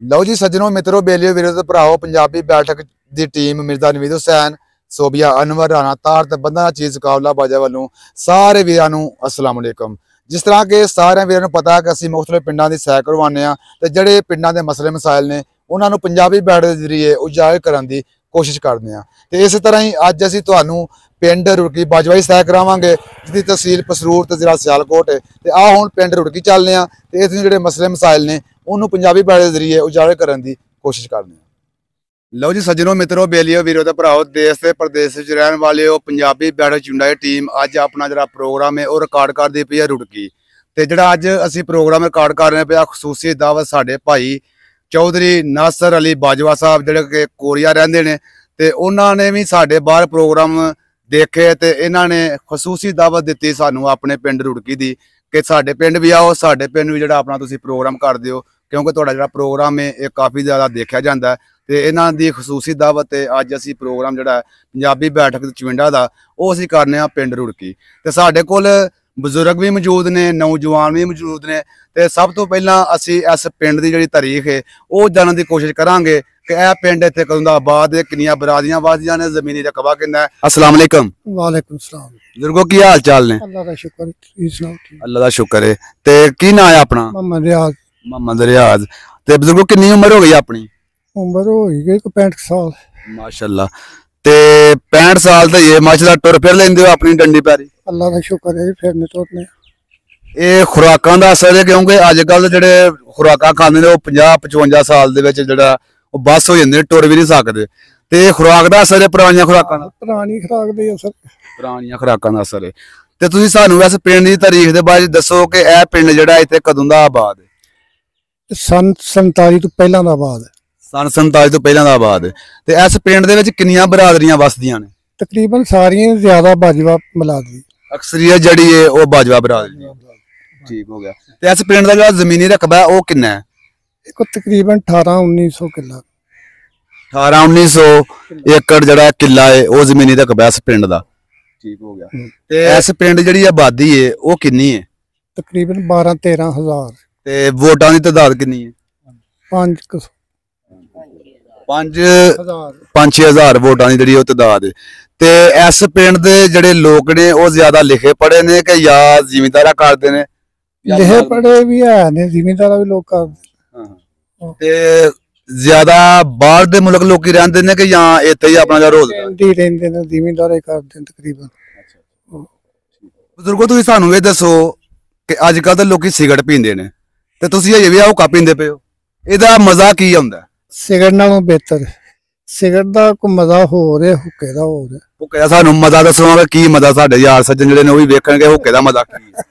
ਲਓ ਜੀ ਸੱਜਣੋ ਮਿੱਤਰੋ ਬੇਲੀਓ ਵੀਰੋ ਤੇ ਭਰਾਓ ਪੰਜਾਬੀ ਬੈਠਕ ਦੀ ਟੀਮ ਮਿਰਜ਼ਾ ਨਵੀਦ ਹੁਸੈਨ ਸੋਬੀਆ ਅਨਵਰ ਰਾਣਾ ਤਾਰ ਤੇ ਬੰਦਾ ਚੀਜ਼ ਮੁਕਾਬਲਾ ਬਾਜਾ ਵੱਲੋਂ ਸਾਰੇ ਵੀਰਾਂ ਨੂੰ अस्सलाम वालेकुम। जिस तरह के सारे ਵੀਰਾਂ ਨੂੰ ਪਤਾ ਕਿ ਅਸੀਂ ਮੁxtਲਿਫ ਪਿੰਡਾਂ ਦੀ ਸੈਰ ਕਰਵਾਉਂਦੇ ਆ ਤੇ ਜਿਹੜੇ ਪਿੰਡਾਂ ਦੇ ਮਸਲੇ ਮਸਾਇਲ ਨੇ ਉਹਨਾਂ ਨੂੰ ਪੰਜਾਬੀ ਬੈਠਕ ਦੇ ਜ਼ਰੀਏ ਉਜਾਗਰ ਕਰਨ ਦੀ ਕੋਸ਼ਿਸ਼ ਕਰਦੇ ਆ ਤੇ ਇਸੇ ਤਰ੍ਹਾਂ ਹੀ ਅੱਜ ਅਸੀਂ ਤੁਹਾਨੂੰ ਪਿੰਡ ਰੁੜਕੀ ਬਾਜਵਾਈ ਸੈਰ ਕਰਾਵਾਂਗੇ ਜਿਸਦੀ ਤਹਿਸੀਲ ਪਸਰੂਰ ਤੇ ਜ਼ਿਲ੍ਹਾ ਸਿਆਲਕੋਟ ਹੈ ਤੇ ਆ ਹੁਣ ਪਿੰਡ ਰੁੜਕੀ ਚੱਲਦੇ ਆ ਤੇ ਇਸ ਦੇ ਜਿਹੜੇ ਮਸਲੇ ਮਸਾਇਲ ਨੇ ਉਹਨੂੰ ਪੰਜਾਬੀ ਬੈਠਕ ਦੇ ਜ਼ਰੀਏ ਉਜਾਗਰ ਕਰਨ ਦੀ ਕੋਸ਼ਿਸ਼ ਕਰਦੇ ਆ। ਲਓ ਜੀ ਸੱਜਣੋ ਮਿੱਤਰੋ ਬੇਲੀਓ ਵੀਰੋ ਤੇ ਭਰਾਓ ਦੇਸ਼ ਤੇ ਪ੍ਰਦੇਸ਼ ਵਿੱਚ ਰਹਿਣ ਵਾਲੇ ਉਹ ਪੰਜਾਬੀ ਬੈਠਕ ਚੁੰਡਾ ਦੀ ਟੀਮ ਅੱਜ ਆਪਣਾ ਜਿਹੜਾ ਪ੍ਰੋਗਰਾਮ ਹੈ ਉਹ ਰਿਕਾਰਡ ਕਰਦੀ ਪਈ ਹੈ ਰੁੜਕੀ ਤੇ ਜਿਹੜਾ ਅੱਜ ਅਸੀਂ ਪ੍ਰੋਗਰਾਮ ਰਿਕਾਰਡ ਕਰ ਰਹੇ ਪਿਆ ਖਸੂਸੀ ਦਾਵਤ ਸਾਡੇ ਭਾਈ ਚੌਧਰੀ ਨਾਸਰ ਅਲੀ ਬਾਜਵਾ ਸਾਹਿਬ ਜਿਹੜੇ ਕਿ ਕੋਰੀਆ ਰਹਿੰਦੇ ਨੇ ਤੇ ਉਹਨਾਂ ਨੇ ਵੀ ਸਾਡੇ ਬਾਹਰ ਪ੍ਰੋਗਰਾਮ ਦੇਖੇ ਤੇ ਇਹਨਾਂ ਨੇ ਖਸੂਸੀ ਦਾਵਤ ਦਿੱਤੀ ਸਾਨੂੰ ਆਪਣੇ ਪਿੰਡ ਰੁੜਕੀ ਦੀ ਕਿ ਸਾਡੇ ਪਿੰਡ ਵੀ ਆਓ ਸਾਡੇ ਪਿੰਡ ਵੀ ਜਿਹੜਾ ਆਪਣਾ ਤੁਸੀਂ ਪ੍ਰੋਗਰਾਮ ਕਰ ਦਿਓ ਕਿਉਂਕਿ ਤੁਹਾਡਾ ਜਿਹੜਾ ਪ੍ਰੋਗਰਾਮ ਹੈ ਇਹ ਕਾਫੀ ਜ਼ਿਆਦਾ ਦੇਖਿਆ ਜਾਂਦਾ ਤੇ ਇਹਨਾਂ ਦੀ ਖਸੂਸੀ ਦਾਵਤ ਤੇ ਅੱਜ ਅਸੀਂ ਪ੍ਰੋਗਰਾਮ ਜਿਹੜਾ ਪੰਜਾਬੀ ਬੈਠਕ ਚਵਿੰਡਾ ਦਾ ਉਹ ਅਸੀਂ ਕਰਨੇ ਆ ਪਿੰਡ ਰੁੜਕੀ ਤੇ ਸਾਡੇ ਕੋਲ ਬਜ਼ੁਰਗ ਵੀ ਮੌਜੂਦ ਨੇ ਨੌਜਵਾਨ ਵੀ ਮੌਜੂਦ ਨੇ ਤੇ ਸਭ ਤੋਂ ਪਹਿਲਾਂ ਅਸੀਂ ਇਸ ਪਿੰਡ ਦੀ ਜਿਹੜੀ ਤਾਰੀਖ ਹੈ ਉਹ ਜਾਣਨ ਦੀ ਕੋਸ਼ਿਸ਼ ਕਰਾਂਗੇ ਕਿ ਇਹ ਪਿੰਡ ਇੱਥੇ ਕਦੋਂ ਦਾ ਆਬਾਦ ਹੈ ਕਿੰਨੀਆਂ ਬਰਾਦਰੀਆਂ ਵਸਦੀਆਂ ਨੇ ਜ਼ਮੀਨੀ ਰਕਬਾ ਕਿੰਨਾ ਹੈ। अस्सलाम वालेकुम। वालेकुम सलाम। ਬਜ਼ੁਰਗੋ ਕੀ ਹਾਲ ਚਾਲ ਨੇ? अल्लाह का शुक्र ਤੁਸੀਂ ਸੁਣਾਓ ਠੀਕ? ਅੱਲਾ ਦਾ ਸ਼ੁਕਰ ਹੈ ਤੇ ਕੀ ਨਾਂ ਹੈ ਆਪਣਾ? मोहम्मद रियाज। ਮੁਹੰਮਦ ਰਿਆਜ਼। ਤੇ ਬਜ਼ੁਰਗੋ ਕਿੰਨੀ ਉਮਰ ਹੋ ਗਈ ਆਪਣੀ? उम्र हो गई 65 साल। ਮਾਸ਼ਾਅੱਲਾ ਤੇ 65 ਸਾਲ ਤੇ ਇਹ ਮਾਸ਼ਾਅੱਲਾ ਟੁਰ ਫਿਰ ਲੈਂਦੇ ਹੋ ਆਪਣੀ ਡੰਡੀ ਪੈਰੀ? अल्लाह का शुक्र है फिर नहीं टूटने। ਇਹ ਖੁਰਾਕਾਂ ਦਾ ਅਸਰ ਹੈ ਕਿਉਂਕਿ ਅੱਜ ਕੱਲ ਜਿਹੜੇ ਖੁਰਾਕਾਂ ਖਾਂਦੇ ਨੇ ਉਹ 50-55 ਸਾਲ ਦੇ ਵਿੱਚ ਜਿਹੜਾ ਉਹ ਬਸ ਹੋ ਜਾਂਦੇ ਨੇ ਟੁਰ ਵੀ ਨਹੀਂ ਸਕਦੇ ਤੇ ਖੁਰਾਕ ਦਾ ਅਸਰ ਹੈ ਪੁਰਾਣੀਆਂ ਖੁਰਾਕਾਂ ਦਾ? पुरानी खुराक दे असर। ਪੁਰਾਣੀਆਂ ਖੁਰਾਕਾਂ ਦਾ ਅਸਰ ਹੈ ਤੇ ਤੁਸੀਂ ਸਾਨੂੰ ਇਸ ਪਿੰਡ ਦੀ ਤਾਰੀਖ ਦੇ ਬਾਰੇ ਦੱਸੋ ਕਿ ਇਹ ਪਿੰਡ ਜਿਹੜਾ ਇੱਥੇ ਕਦੋਂ ਦਾ ਆਬਾਦ ਹੈ? सन 47 ਤੋਂ ਪਹਿਲਾਂ ਦਾ ਬਾਅਦ। ਸਨ 47 ਤੋਂ ਪਹਿਲਾਂ ਦਾ ਆਬਾਦ ਹੈ ਤੇ ਇਸ ਪਿੰਡ ਦੇ ਵਿੱਚ ਕਿੰਨੀਆਂ ਬਰਾਦਰੀਆਂ ਵਸਦੀਆਂ ਨੇ? तकरीबन सारियां ज्यादा बाजवा मिलाद दी। ਅਕਸਰੀਅਤ ਜਿਹੜੀ ਹੈ ਉਹ ਬਾਜਵਾ ਬਰਾਦਰੀ। ਠੀਕ ਹੋ ਗਿਆ ਤੇ ਇਸ ਪਿੰਡ ਦਾ ਜਿਹੜਾ ਜ਼ਮੀਨੀ ਰਕਬਾ ਹੈ ਉਹ ਕਿੰਨਾ ਹੈ? एक तकरीबन 1800-1900 किला। 1800-1900 ਏਕੜ ਜਿਹੜਾ ਕਿੱਲਾ ਹੈ ਉਹ ਜ਼ਮੀਨੀ ਰਕਬਾ ਇਸ ਪਿੰਡ ਦਾ। ਠੀਕ ਹੋ ਗਿਆ ਤੇ ਇਸ ਪਿੰਡ ਜਿਹੜੀ ਆਬਾਦੀ ਹੈ ਉਹ ਕਿੰਨੀ ਹੈ? तकरीबन 12-13 हज़ार। ਤੇ ਵੋਟਾਂ ਦੀ ਤਾਦਾਦ ਕਿੰਨੀ ਹੈ? 5-6 ਹਜ਼ਾਰ ਵੋਟਾਂ ਦੀ ਜਿਹੜੀ ਉਹ ਤਾਦਾਦ ਹੈ ਤੇ ਇਸ ਪਿੰਡ ਦੇ ਜਿਹੜੇ ਲੋਕ ਨੇ ਉਹ ਜ਼ਿਆਦਾ ਲਿਖੇ ਪੜ੍ਹੇ ਨੇ ਕਿ ਜਾਂ ਜ਼ਿਮੀਂਦਾਰਾ ਕਰਦੇ ਨੇ? लिखे पढ़े भी है ने जिमींदारा भी लोग कर ਤੇ ਜ਼ਿਆਦਾ ਬਾਹਰ ਦੇ ਮੁਲਕ ਲੋਕੀ ਰਹਿੰਦੇ ਨੇ ਕਿ ਜਾਂ ਇੱਥੇ ਹੀ ਆਪਣਾ ਰੋਜ਼ਗਾਰ दी रहंदे ने जिमींदारे करदे ने तकरीबन। ਬਜ਼ੁਰਗੋ ਤੁਸੀਂ ਸਾਨੂੰ ਇਹ ਦੱਸੋ ਕਿ ਅੱਜ ਕੱਲ ਤਾਂ ਲੋਕੀ ਸਿਗਰਟ ਪੀਂਦੇ ਨੇ ਤੇ ਤੁਸੀਂ ਅਜੇ ਵੀ ਆ ਹੁੱਕਾ ਪੀਂਦੇ ਪਏ ਹੋ ਇਹਦਾ ਮਜ਼ਾ ਕੀ ਆਉਂਦਾ? सिगरेट नालों बेहतर सिगरेट दा कोई मजा हो रहा हुक्के दा हो रहा। ਹੁੱਕੇ ਦਾ ਸਾਨੂੰ ਮਜ਼ਾ ਦੱਸੋ ਕਿ ਕੀ ਮਜ਼ਾ ਸਾਡੇ ਯਾਰ ਸੱਜਣ ਜਿਹੜੇ ਨੇ ਉਹ ਵੀ ਵੇਖਣਗੇ ਹੁੱਕੇ ਦਾ ਮਜ਼ਾ ਕੀ ਹੈ।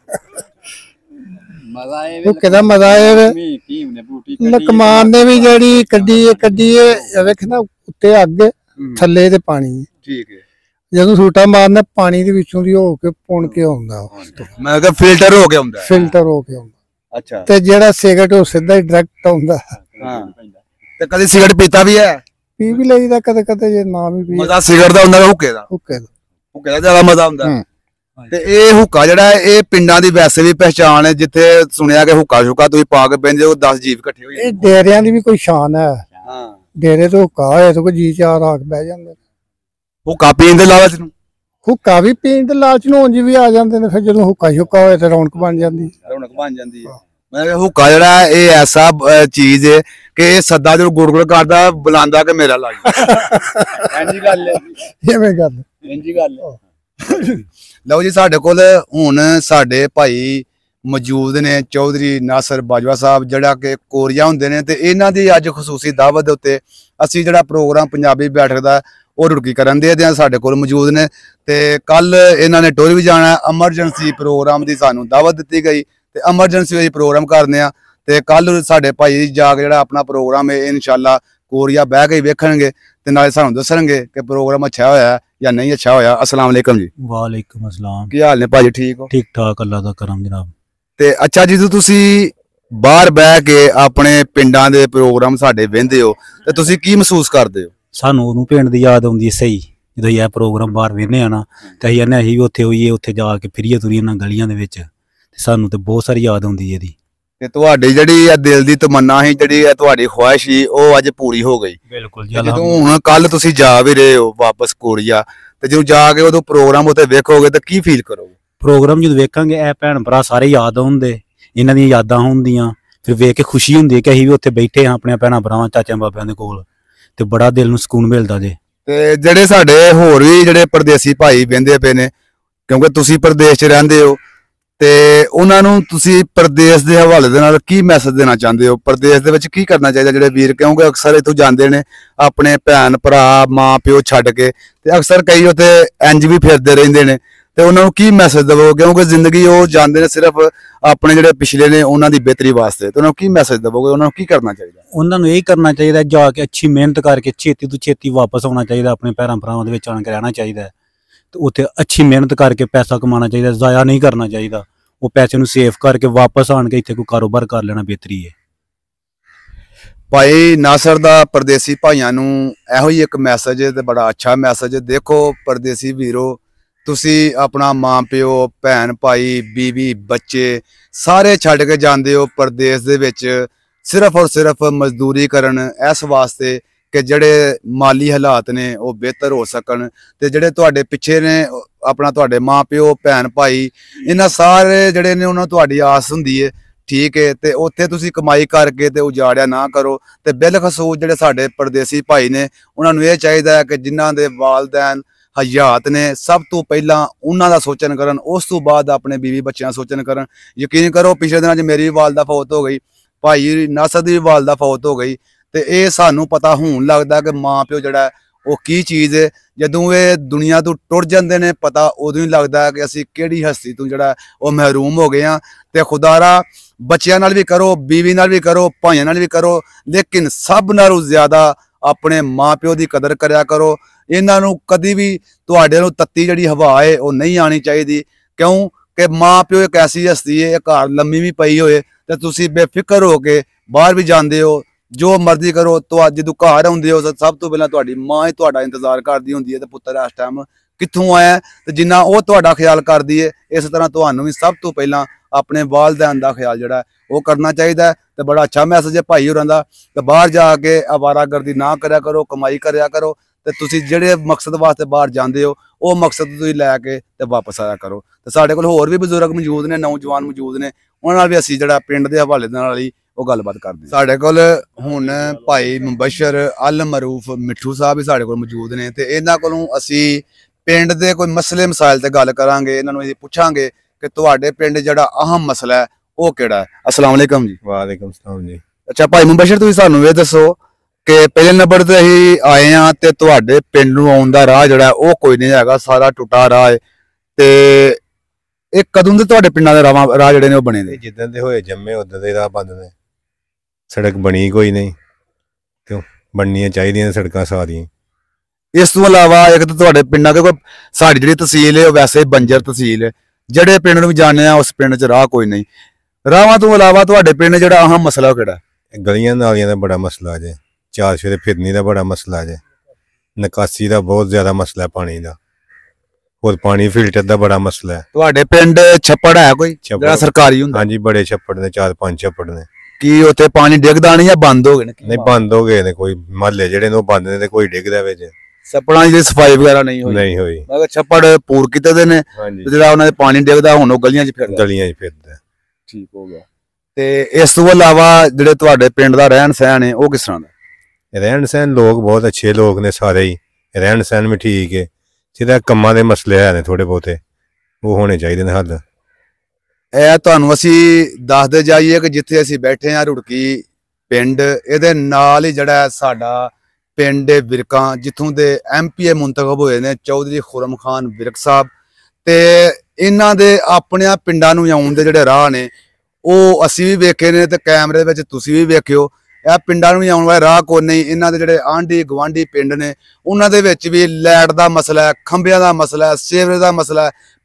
हुक्के दा मजा है लकमान ने भी जेडी कड्डी वेख ना उत्ते अग थल्ले ते पानी। ठीक है ਜਦੋਂ ਸੂਟਾ ਮਾਰਨਾ ਪਾਣੀ ਦੇ ਵਿੱਚੋਂ ਦੀ ਹੋ ਕੇ ਪੁਣ ਕੇ ਆਉਂਦਾ ਮੈਂ ਕਿਹਾ ਫਿਲਟਰ ਹੋ ਕੇ ਆਉਂਦਾ। ਫਿਲਟਰ ਹੋ ਕੇ ਆਉਂਦਾ। ਅੱਛਾ ਤੇ ਜਿਹੜਾ ਸਿਗਰਟ ਉਹ ਸਿੱਧਾ ਹੀ ਡਾਇਰੈਕਟ ਆਉਂਦਾ। ਹਾਂ ਤੇ ਕਦੀ ਸਿਗਰਟ ਪੀਤਾ ਵੀ ਹੈ? ਪੀ ਵੀ ਲਈਦਾ ਕਦੇ ਕਦੇ ਜੇ ਨਾ ਵੀ ਪੀ। ਮਜ਼ਾ ਸਿਗਰਟ ਦਾ ਹੁੰਦਾ ਹੁੱਕੇ ਦਾ? ਹੁੱਕੇ ਦਾ ਜ਼ਿਆਦਾ ਮਜ਼ਾ ਹੁੰਦਾ। ਤੇ ਇਹ ਹੁੱਕਾ ਜਿਹੜਾ ਇਹ ਪਿੰਡਾਂ ਦੀ ਵੈਸੇ ਵੀ ਪਹਿਚਾਣ ਹੈ ਜਿੱਥੇ ਸੁਣਿਆ ਕਿ ਹੁੱਕਾ ਸ਼ੁਕਾ ਤੁਸੀਂ ਪਾ ਕੇ ਪੈਂਦੇ ਹੋ 10 ਜੀਵ ਇਕੱਠੇ ਹੋ ਜਾਂਦੇ। ਇਹ ਡੇਰਿਆਂ ਦੀ ਵੀ ਕੋਈ ਸ਼ਾਨ ਹੈ। ਹਾਂ ਡੇਰੇ ਤੋਂ ਹੁੱਕਾ ਹੋਏ ਤਾਂ ਕੋਈ ਜੀ ਚਾਰ ਆ ਕੇ ਬਹਿ ਜਾਂਦੇ। ਹੁੱਕਾ ਪੀਣ ਦੇ ਲਾਲਚ ਨੂੰ? ਹੁੱਕਾ ਵੀ ਪੀਣ ਦੇ ਲਾਲਚ ਨੂੰ ਉਂਝ ਵੀ ਆ ਜਾਂਦੇ ਨੇ ਫਿਰ ਜਦੋਂ ਹੁੱਕਾ ਹੋਏ ਤੇ ਰੌਣਕ ਬਣ ਜਾਂਦੀ। ਰੌਣਕ ਬਣ ਜਾਂਦੀ ਹੈ। ਮੈਂ ਕਿਹਾ ਹੁੱਕਾ ਜਿਹੜਾ ਇਹ ਐਸਾ ਚੀਜ਼ ਹੈ ਕਿ ਇਹ ਸੱਦਾ ਜਦੋਂ ਗੁੜ ਕਰਦਾ ਬੁਲਾਉਂਦਾ ਕਿ ਮੇਰਾ ਲੱਗ ਇੰਜੀ ਗੱਲ ਹੈ। ਐਵੇਂ ਗੱਲ ਇੰਜੀ ਗੱਲ ਹੈ। ਲਓ ਜੀ ਸਾਡੇ ਕੋਲ ਹੁਣ ਸਾਡੇ ਭਾਈ ਮੌਜੂਦ ਨੇ ਚੌਧਰੀ ਨਾਸਰ ਬਾਜਵਾ ਸਾਹਿਬ ਜਿਹੜਾ ਕਿ ਕੋਰੀਆ ਹੁੰਦੇ ਨੇ ਤੇ ਇਹਨਾਂ ਦੀ ਅੱਜ ਖਸੂਸੀ ਦਾਵਤ ਦੇ ਉੱਤੇ ਅਸੀਂ ਜਿਹੜਾ ਪ੍ਰੋਗਰਾਮ ਪੰਜਾਬੀ ਬੈਠਕ ਦਾ ਉਹ ਰੁੜਕੀ ਕਰਨ ਦੇ ਆ ਸਾਡੇ ਕੋਲ ਮੌਜੂਦ ਨੇ ਤੇ ਕੱਲ ਇਹਨਾਂ ਨੇ ਟੁਰ ਵੀ ਜਾਣਾ ਐਮਰਜੈਂਸੀ ਪ੍ਰੋਗਰਾਮ ਦੀ ਸਾਨੂੰ ਦਾਵਤ ਦਿੱਤੀ ਗਈ ਤੇ ਐਮਰਜੈਂਸੀ ਵਿੱਚ ਪ੍ਰੋਗਰਾਮ ਕਰਨੇ ਆ ਤੇ ਕੱਲ ਸਾਡੇ ਭਾਈ ਜਾ ਕੇ ਜਿਹੜਾ ਆਪਣਾ ਪ੍ਰੋਗਰਾਮ ਹੈ ਇਨਸ਼ਾਅੱਲਾ ਕੋਰੀਆ ਬਹਿ ਕੇ ਵੇਖਣਗੇ ਤੇ ਨਾਲੇ ਸਾਨੂੰ ਦੱਸਣਗੇ ਕਿ ਪ੍ਰੋਗਰਾਮ ਅੱਛਾ ਹੋਇਆ ਜਾਂ ਨਹੀਂ ਅੱਛਾ ਹੋਇਆ। अस्सलाम वालेकुम जी। वालेकुम अस्सलाम। ਕੀ ਹਾਲ ਨੇ ਭਾਜੀ? ਠੀਕ ਹੋ? ठीक ठाक अल्लाह दा करम जनाब। ਤੇ ਅੱਛਾ ਜਦੋਂ ਤੁਸੀਂ ਬਾਹਰ ਬਹਿ ਕੇ ਆਪਣੇ ਪਿੰਡਾਂ ਦੇ ਪ੍ਰੋਗਰਾਮ ਸਾਡੇ ਵੇਖਦੇ ਹੋ ਤੇ ਤੁਸੀਂ ਕੀ ਮਹਿਸੂਸ ਕਰਦੇ ਹੋ? ਸਾਨੂੰ ਉਹਨੂੰ ਪਿੰਡ ਦੀ ਯਾਦ ਆਉਂਦੀ ਹੈ ਸਹੀ ਜਦੋਂ ਇਹ ਪ੍ਰੋਗਰਾਮ ਬਾਹਰ ਵੇਖਦੇ ਆ ਨਾ ਤੇ ਅਸੀਂ ਵੀ ਉੱਥੇ ਹੋਈਏ ਉੱਥੇ ਜਾ ਕੇ ਫਿਰੀਏ ਤੁਰੀਏ ਨਾ ਗਲੀਆਂ ਦੇ ਵਿੱਚ ਤੇ ਸਾਨੂੰ ਤੇ ਬਹੁਤ ਸਾਰੀ ਯਾਦ ਆਉਂਦੀ ਹੈ ਇਹਦੀ। ਤੇ ਤੁਹਾਡੀ ਜਿਹੜੀ ਆ ਦਿਲ ਦੀ ਤਮੰਨਾ ਸੀ, ਜਿਹੜੀ ਆ ਤੁਹਾਡੀ ਖੁਆਇਸ਼ ਸੀ, ਉਹ ਅੱਜ ਪੂਰੀ ਹੋ ਗਈ। ਬਿਲਕੁਲ ਜੀ। ਜਦੋਂ ਹੁਣ ਕੱਲ ਤੁਸੀਂ ਜਾ ਵੀ ਰਹੇ ਹੋ ਵਾਪਸ ਕੋਰੀਆ, ਤੇ ਜਦੋਂ ਜਾ ਕੇ ਉਦੋਂ ਪ੍ਰੋਗਰਾਮ ਉੱਤੇ ਵੇਖੋਗੇ ਤਾਂ ਕੀ ਫੀਲ ਕਰੋਗੇ? ਪ੍ਰੋਗਰਾਮ ਜਦੋਂ ਵੇਖਾਂਗੇ ਇਹ ਭੈਣ ਭਰਾ ਸਾਰੇ ਯਾਦ ਹੁੰਦੇ, ਇਹਨਾਂ ਦੀਆਂ ਯਾਦਾਂ ਹੁੰਦੀਆਂ, ਫਿਰ ਵੇਖ ਕੇ ਖੁਸ਼ੀ ਹੁੰਦੀ ਹੈ ਕਿ ਅਸੀਂ ਵੀ ਉੱਥੇ ਬੈਠੇ ਹਾਂ ਆਪਣੇ ਭੈਣਾਂ ਭਰਾਵਾਂ ਚਾਚਿਆਂ ਬਾਬਿਆਂ ਦੇ ਕੋਲ, ਤੇ ਬੜਾ ਦਿਲ ਨੂੰ ਸਕੂਨ ਮਿਲਦਾ ਜੇ। ਤੇ ਜਿਹੜੇ ਸਾਡੇ ਹੋਰ ਵੀ ਜਿਹੜੇ ਪਰਦੇਸੀ ਭਾਈ ਵਹਿੰਦੇ ਪਏ ਨੇ, ਕਿਉਂਕਿ ਤੁਸੀਂ ਪ੍ਰਦੇਸ਼ 'ਚ ਰਹਿੰਦੇ ਹੋ, ਤੇ ਉਹਨਾਂ ਨੂੰ ਤੁਸੀਂ ਪ੍ਰਦੇਸ਼ ਦੇ ਹਵਾਲੇ ਦੇ ਨਾਲ ਕੀ ਮੈਸੇਜ ਦੇਣਾ ਚਾਹੁੰਦੇ ਹੋ? ਪ੍ਰਦੇਸ਼ ਦੇ ਵਿੱਚ ਕੀ ਕਰਨਾ ਚਾਹੀਦਾ ਜਿਹੜੇ ਵੀਰ, ਕਿਉਂਕਿ ਅਕਸਰ ਇੱਥੋਂ ਜਾਂਦੇ ਨੇ ਆਪਣੇ ਭੈਣ ਭਰਾ ਮਾਂ ਪਿਓ ਛੱਡ ਕੇ, ਤੇ ਅਕਸਰ ਕਈ ਉੱਥੇ ਇੰਜ ਵੀ ਫਿਰਦੇ ਰਹਿੰਦੇ ਨੇ, ਤੇ ਉਹਨਾਂ ਨੂੰ ਕੀ ਮੈਸੇਜ ਦੇਵੋ? ਕਿਉਂਕਿ ਜ਼ਿੰਦਗੀ ਉਹ ਜਾਂਦੇ ਨੇ ਸਿਰਫ ਆਪਣੇ ਜਿਹੜੇ ਪਿਛਲੇ ਨੇ ਉਹਨਾਂ ਦੀ ਬਿਹਤਰੀ ਵਾਸਤੇ, ਤੇ ਉਹਨਾਂ ਨੂੰ ਕੀ ਮੈਸੇਜ ਦੇਵੋਗੇ? ਉਹਨਾਂ ਨੂੰ ਕੀ ਕਰਨਾ ਚਾਹੀਦਾ? ਉਹਨਾਂ ਨੂੰ ਇਹ ਕਰਨਾ ਚਾਹੀਦਾ, ਜਾ ਕੇ ਅੱਛੀ ਮਿਹਨਤ ਕਰਕੇ ਛੇਤੀ ਤੋਂ ਛੇਤੀ ਵਾਪਸ ਆਉਣਾ ਚਾਹੀਦਾ, ਆਪਣੇ ਭੈਣਾਂ ਭਰਾਵਾਂ ਦੇ ਵਿੱਚ ਆਣ ਕੇ ਰਹਿਣਾ ਚਾਹੀਦਾ, ਤੇ ਉੱਥੇ ਅੱਛੀ ਮਿਹਨਤ ਕਰਕੇ ਪੈਸਾ ਕਮਾਉਣਾ ਚਾਹੀਦਾ, ਜ਼ਾਇਆ ਨਹੀਂ ਕਰਨਾ ਚਾਹੀਦਾ। ਉਹ ਪੈਸੇ ਨੂੰ ਸੇਵ ਕਰਕੇ ਵਾਪਸ ਆਣ ਕੇ ਇੱਥੇ ਕੋਈ ਕਾਰੋਬਾਰ ਕਰ ਲੈਣਾ ਬਿਹਤਰੀ ਹੈ। ਭਾਈ ਨਾਸਰ ਦਾ ਪਰਦੇਸੀ ਭਾਈਆਂ ਨੂੰ ਇਹੋ ਹੀ ਇੱਕ ਮੈਸੇਜ, ਤੇ ਬੜਾ ਅੱਛਾ ਮੈਸੇਜ। ਦੇਖੋ ਪਰਦੇਸੀ ਵੀਰੋ, ਤੁਸੀਂ ਆਪਣਾ ਮਾਂ ਪਿਓ ਭੈਣ ਭਾਈ ਬੀਵੀ ਬੱਚੇ ਸਾਰੇ ਛੱਡ ਕੇ ਜਾਂਦੇ ਹੋ ਪਰਦੇਸ ਦੇ ਵਿੱਚ, ਸਿਰਫ ਔਰ ਸਿਰਫ ਮਜ਼ਦੂਰੀ ਕਰਨ, ਇਸ ਵਾਸਤੇ ਕਿ ਜਿਹੜੇ ਮਾਲੀ ਹਾਲਾਤ ਨੇ ਉਹ ਬਿਹਤਰ ਹੋ ਸਕਣ, ਤੇ ਜਿਹੜੇ ਤੁਹਾਡੇ ਪਿੱਛੇ ਨੇ ਆਪਣਾ ਤੁਹਾਡੇ ਮਾਂ ਪਿਓ ਭੈਣ ਭਾਈ, ਇਹਨਾਂ ਸਾਰੇ ਜਿਹੜੇ ਨੇ ਉਹਨਾਂ ਨੂੰ ਤੁਹਾਡੀ ਆਸ ਹੁੰਦੀ ਹੈ, ਠੀਕ ਹੈ। ਤੇ ਉੱਥੇ ਤੁਸੀਂ ਕਮਾਈ ਕਰਕੇ ਤੇ ਉਜਾੜਿਆ ਨਾ ਕਰੋ। ਤੇ ਬਿਲਖਸੂਸ ਜਿਹੜੇ ਸਾਡੇ ਪਰਦੇਸੀ ਭਾਈ ਨੇ, ਉਹਨਾਂ ਨੂੰ ਇਹ ਚਾਹੀਦਾ ਹੈ ਕਿ ਜਿਨ੍ਹਾਂ ਦੇ ਵਾਲਦੈਨ ਹਯਾਤ ਨੇ, ਸਭ ਤੋਂ ਪਹਿਲਾਂ ਉਹਨਾਂ ਦਾ ਸੋਚਣ ਕਰਨ, ਉਸ ਤੋਂ ਬਾਅਦ ਆਪਣੇ ਬੀਵੀ ਬੱਚਿਆਂ ਦਾ ਸੋਚਣ ਕਰਨ। ਯਕੀਨ ਕਰੋ ਪਿਛਲੇ ਦਿਨਾਂ 'ਚ ਮੇਰੀ ਵੀ ਵਾਲਦਾ ਫੌਤ ਹੋ ਗਈ, ਭਾਈ ਨਾਸਰ ਦੀ ਵੀ ਵਾਲਦਾ ਫੌਤ ਹੋ ਗਈ, ਤੇ ਇਹ ਸਾਨੂੰ ਪਤਾ ਹੋਣ ਲੱਗਦਾ ਕਿ ਮਾਂ ਪਿਓ ਜਿਹੜਾ ਉਹ ਕੀ ਚੀਜ਼ ਹੈ। ਜਦੋਂ ਇਹ ਦੁਨੀਆ ਤੋਂ ਟੁੱਟ ਜਾਂਦੇ ਨੇ, ਪਤਾ ਉਦੋਂ ਹੀ ਲੱਗਦਾ ਕਿ ਅਸੀਂ ਕਿਹੜੀ ਹਸਤੀ ਤੋਂ ਜਿਹੜਾ ਉਹ ਮਹਿਰੂਮ ਹੋ ਗਏ ਹਾਂ। ਤੇ ਖੁਦਾਰਾ ਬੱਚਿਆਂ ਨਾਲ ਵੀ ਕਰੋ, ਬੀਵੀ ਨਾਲ ਵੀ ਕਰੋ, ਭਾਈਆਂ ਨਾਲ ਵੀ ਕਰੋ, ਲੇਕਿਨ ਸਭ ਨਾਲੋਂ ਜ਼ਿਆਦਾ ਆਪਣੇ ਮਾਂ ਪਿਓ ਦੀ ਕਦਰ ਕਰਿਆ ਕਰੋ। ਇਹਨਾਂ ਨੂੰ ਕਦੀ ਵੀ ਤੁਹਾਡੇ ਨੂੰ ਤੱਤੀ ਜਿਹੜੀ ਹਵਾ ਹੈ ਉਹ ਨਹੀਂ ਆਣੀ ਚਾਹੀਦੀ, ਕਿਉਂ ਕਿ ਮਾਂ ਪਿਓ ਇੱਕ ਐਸੀ ਹਸਤੀ ਹੈ, ਘਰ ਲੰਮੀ ਵੀ ਪਈ ਹੋਏ ਤੇ ਤੁਸੀਂ ਬੇਫਿਕਰ ਹੋ ਕੇ ਬਾਹਰ ਵੀ ਜਾਂਦੇ ਹੋ, ਜੋ ਮਰਜ਼ੀ ਕਰੋ, ਤੋਂ ਅੱਜ ਜਦੋਂ ਘਰ ਆਉਂਦੇ ਹੋ ਸਭ ਤੋਂ ਪਹਿਲਾਂ ਤੁਹਾਡੀ ਮਾਂ ਹੀ ਤੁਹਾਡਾ ਇੰਤਜ਼ਾਰ ਕਰਦੀ ਹੁੰਦੀ ਹੈ, ਤੇ ਪੁੱਤਰ ਇਸ ਟਾਈਮ ਕਿੱਥੋਂ ਆਇਆ, ਤੇ ਜਿੰਨਾ ਉਹ ਤੁਹਾਡਾ ਖਿਆਲ ਕਰਦੀ ਹੈ, ਇਸ ਤਰ੍ਹਾਂ ਤੁਹਾਨੂੰ ਵੀ ਸਭ ਤੋਂ ਪਹਿਲਾਂ ਆਪਣੇ ਵਾਲਿदैन ਦਾ ਖਿਆਲ ਜਿਹੜਾ ਉਹ ਕਰਨਾ ਚਾਹੀਦਾ ਹੈ। ਤੇ ਬੜਾ ਅੱਛਾ ਮੈਸੇਜ ਹੈ ਭਾਈ ਹੋਰਾਂ ਦਾ, ਤੇ ਬਾਹਰ ਜਾ ਕੇ ਅਵਾਰਾਗਰਦੀ ਨਾ ਕਰਿਆ ਕਰੋ, ਕਮਾਈ ਕਰਿਆ ਕਰੋ, ਤੇ ਤੁਸੀਂ ਜਿਹੜੇ ਮਕਸਦ ਵਾਸਤੇ ਬਾਹਰ ਜਾਂਦੇ ਹੋ ਉਹ ਮਕਸਦ ਤੁਸੀਂ ਲੈ ਕੇ ਤੇ ਵਾਪਸ ਆਇਆ ਕਰੋ। ਤੇ ਸਾਡੇ ਕੋਲ ਹੋਰ ਵੀ ਬਜ਼ੁਰਗ ਮੌਜੂਦ ਨੇ, ਨੌਜਵਾਨ ਮੌਜੂਦ ਨੇ, ਉਹਨਾਂ ਨਾਲ ਵੀ ਅਸੀਂ ਜਿਹੜਾ ਪਿੰਡ ਦੇ ਹਵਾਲੇ ਦੇ ਨਾਲ ਹੀ ਉਹ ਗੱਲਬਾਤ ਕਰਦੇ। ਸਾਡੇ ਕੋਲ ਹੁਣ ਭਾਈ ਮੁਬਸ਼ਰ ਅਲ ਮਰੂਫ ਮਿੱਠੂ ਸਾਹਿਬ ਵੀ ਸਾਡੇ ਕੋਲ ਮੌਜੂਦ ਨੇ, ਤੇ ਇਹਨਾਂ ਕੋਲੋਂ ਅਸੀਂ ਪਿੰਡ ਦੇ ਕੋਈ ਮਸਲੇ ਮਸਾਇਲ ਤੇ ਗੱਲ ਕਰਾਂਗੇ। ਇਹਨਾਂ ਨੂੰ ਅਸੀਂ ਪੁੱਛਾਂਗੇ ਕਿ ਤੁਹਾਡੇ ਪਿੰਡ ਜਿਹੜਾ ਅਹਿਮ ਮਸਲਾ ਹੈ ਉਹ ਕਿਹੜਾ ਹੈ। अस्सलाम वालेकुम जी। वालेकुम सलाम जी। ਅੱਛਾ ਭਾਈ ਮੁਬਸ਼ਰ, ਤੁਸੀਂ ਸਾਨੂੰ ਇਹ ਦੱਸੋ ਕਿ ਪਹਿਲੇ ਨੰਬਰ ਤੇ ਅਸੀਂ ਆਏ ਆ ਤੇ ਤੁਹਾਡੇ ਪਿੰਡ ਨੂੰ ਆਉਣ ਦਾ ਰਾਹ ਜਿਹੜਾ ਉਹ ਕੋਈ ਨਹੀਂ ਹੈਗਾ, ਸਾਰਾ ਟੁੱਟਾ ਰਾਹ ਹੈ, ਤੇ ਇਹ ਕਦੋਂ ਦੇ ਤੁਹਾਡੇ ਪਿੰਡਾਂ ਦੇ ਰਾਹ ਜਿਹੜੇ ਨੇ ਉਹ ਬਣੇ ਨੇ? ਜਿੱਦਾਂ ਦੇ ਹੋਏ ਜੰਮੇ ਉਦੋਂ ਦੇ ਰਾਹ ਬੰਦ ਨੇ, ਸੜਕ ਬਣੀ ਕੋਈ ਨਹੀਂ, ਕਿਉਂ ਬਣਨੀਆਂ ਚਾਹੀਦੀਆਂ ਸੜਕਾਂ ਸਾਰੀਆਂ। ਇਸ ਤੋਂ ਇਲਾਵਾ ਇੱਕ ਤਾਂ ਤੁਹਾਡੇ ਪਿੰਡਾਂ ਦੇ ਕੋਈ, ਸਾਡੀ ਜਿਹੜੀ ਤਹਿਸੀਲ ਹੈ ਉਹ ਵੈਸੇ ਬੰਜਰ ਤਹਿਸੀਲ ਹੈ, ਜਿਹੜੇ ਪਿੰਡ ਨੂੰ ਵੀ ਜਾਂਦੇ ਆ ਉਸ ਪਿੰਡ 'ਚ ਰਾਹ ਕੋਈ ਨਹੀਂ। ਰਾਹਾਂ ਤੋਂ ਇਲਾਵਾ ਤੁਹਾਡੇ ਪਿੰਡ ਜਿਹੜਾ ਅਹਿਮ ਮਸਲਾ ਉਹ ਕਿਹੜਾ? ਗਲੀਆਂ ਨਾਲੀਆਂ ਦਾ ਬੜਾ ਮਸਲਾ ਜੇ, ਚਾਰ ਸਵੇਰੇ ਫਿਰਨੀ ਦਾ ਬੜਾ ਮਸਲਾ ਜੇ, ਨਿਕਾਸੀ ਦਾ ਬਹੁਤ ਜ਼ਿਆਦਾ ਮਸਲਾ ਪਾਣੀ ਦਾ, ਹੋਰ ਪਾਣੀ ਫਿਲਟਰ ਦਾ ਬੜਾ ਮਸਲਾ ਹੈ। ਤੁਹਾਡੇ ਪਿੰਡ ਛੱਪੜ ਹੈ ਕੋਈ ਜਿਹੜਾ ਸਰਕਾਰੀ ਹੁੰਦਾ? ਹਾਂਜੀ ਬੜੇ ਛੱਪੜ ਨੇ, 4-5 ਛੱਪੜ ਨੇ। ਕੀ ਉੱਥੇ ਪਾਣੀ ਡਿੱਗਦਾ ਨਹੀਂ ਜਾਂ ਬੰਦ ਹੋ ਗਏ ਨੇ? ਨਹੀਂ ਬੰਦ ਹੋ ਗਏ ਨੇ, ਕੋਈ ਮਹੱਲੇ ਜਿਹੜੇ ਨੇ ਉਹ ਬੰਦ ਨੇ, ਤੇ ਕੋਈ ਡਿੱਗਦਾ ਵਿੱਚ ਛੱਪੜਾਂ ਦੀ ਸਫਾਈ ਵਗੈਰਾ ਨਹੀਂ ਹੋਈ? ਨਹੀਂ ਹੋਈ। ਮੈਂ ਕਿਹਾ ਛੱਪੜ ਪੂਰ ਕੀਤੇ ਦੇ ਨੇ, ਹਾਂਜੀ ਜਿਹੜਾ ਉਹਨਾਂ ਦੇ ਪਾਣੀ ਡਿੱਗਦਾ ਹੁਣ ਉਹ ਗਲੀਆਂ 'ਚ ਫਿਰਦਾ। ਗਲੀਆਂ 'ਚ ਫਿਰਦਾ। ਠੀਕ ਹੋ ਗਿਆ। ਤੇ ਇਸ ਤੋਂ ਇਲਾਵਾ ਜਿਹੜੇ ਤੁਹਾਡੇ ਪਿੰਡ ਦਾ ਰਹਿਣ ਸਹਿਣ ਹੈ ਉਹ ਕਿਸ ਤਰ੍ਹਾਂ ਦਾ? ਰਹਿਣ ਸਹਿਣ ਲੋਕ ਬਹੁਤ ਅੱਛੇ ਲੋਕ ਨੇ ਸਾਰੇ ਹੀ, ਰਹਿਣ ਸਹਿਣ ਵੀ ਠੀਕ ਹੈ, ਸਿੱਧਾ ਕੰਮਾਂ ਦੇ ਮਸਲੇ ਹੈ ਨੇ ਥੋੜੇ ਬਹੁਤੇ, ਉਹ ਹੋਣੇ ਚਾਹੀਦੇ ਨੇ ਹੱਲ। ਇਹ ਤੁਹਾਨੂੰ ਅਸੀਂ ਦੱਸਦੇ ਜਾਈਏ ਕਿ ਜਿੱਥੇ ਅਸੀਂ ਬੈਠੇ ਹਾਂ ਰੁੜਕੀ ਪਿੰਡ, ਇਹਦੇ ਨਾਲ ਹੀ ਜਿਹੜਾ ਸਾਡਾ ਪਿੰਡ ਵਿਰਕਾਂ, ਜਿੱਥੋਂ ਦੇ MPA ਮੁੰਤਖਬ ਹੋਏ ਨੇ ਚੌਧਰੀ ਖੁਰਮ ਖਾਨ ਵਿਰਕ ਸਾਹਿਬ, ਤੇ ਇਹਨਾਂ ਦੇ ਆਪਣਿਆਂ ਪਿੰਡਾਂ ਨੂੰ ਆਉਣ ਦੇ ਜਿਹੜੇ ਰਾਹ ਨੇ ਉਹ ਅਸੀਂ ਵੀ ਵੇਖੇ ਨੇ, ਤੇ ਕੈਮਰੇ ਵਿੱਚ ਤੁਸੀਂ ਵੀ ਵੇਖਿਓ। ਇਹ ਪਿੰਡਾਂ ਨੂੰ ਆਉਣ ਵਾਲੇ ਰਾਹ ਕੋਈ ਨਹੀਂ। ਇਹਨਾਂ ਦੇ ਜਿਹੜੇ ਆਂਢੀ ਗਵਾਂਢੀ ਪਿੰਡ ਨੇ ਉਹਨਾਂ ਦੇ ਵਿੱਚ ਵੀ ਲਾਈਟ ਦਾ ਮਸਲਾ ਹੈ, ਖੰਭਿਆਂ ਦਾ ਮਸਲਾ ਹੈ, ਸੀਵਰੇਜ ਦਾ ਮਸਲਾ ਹੈ,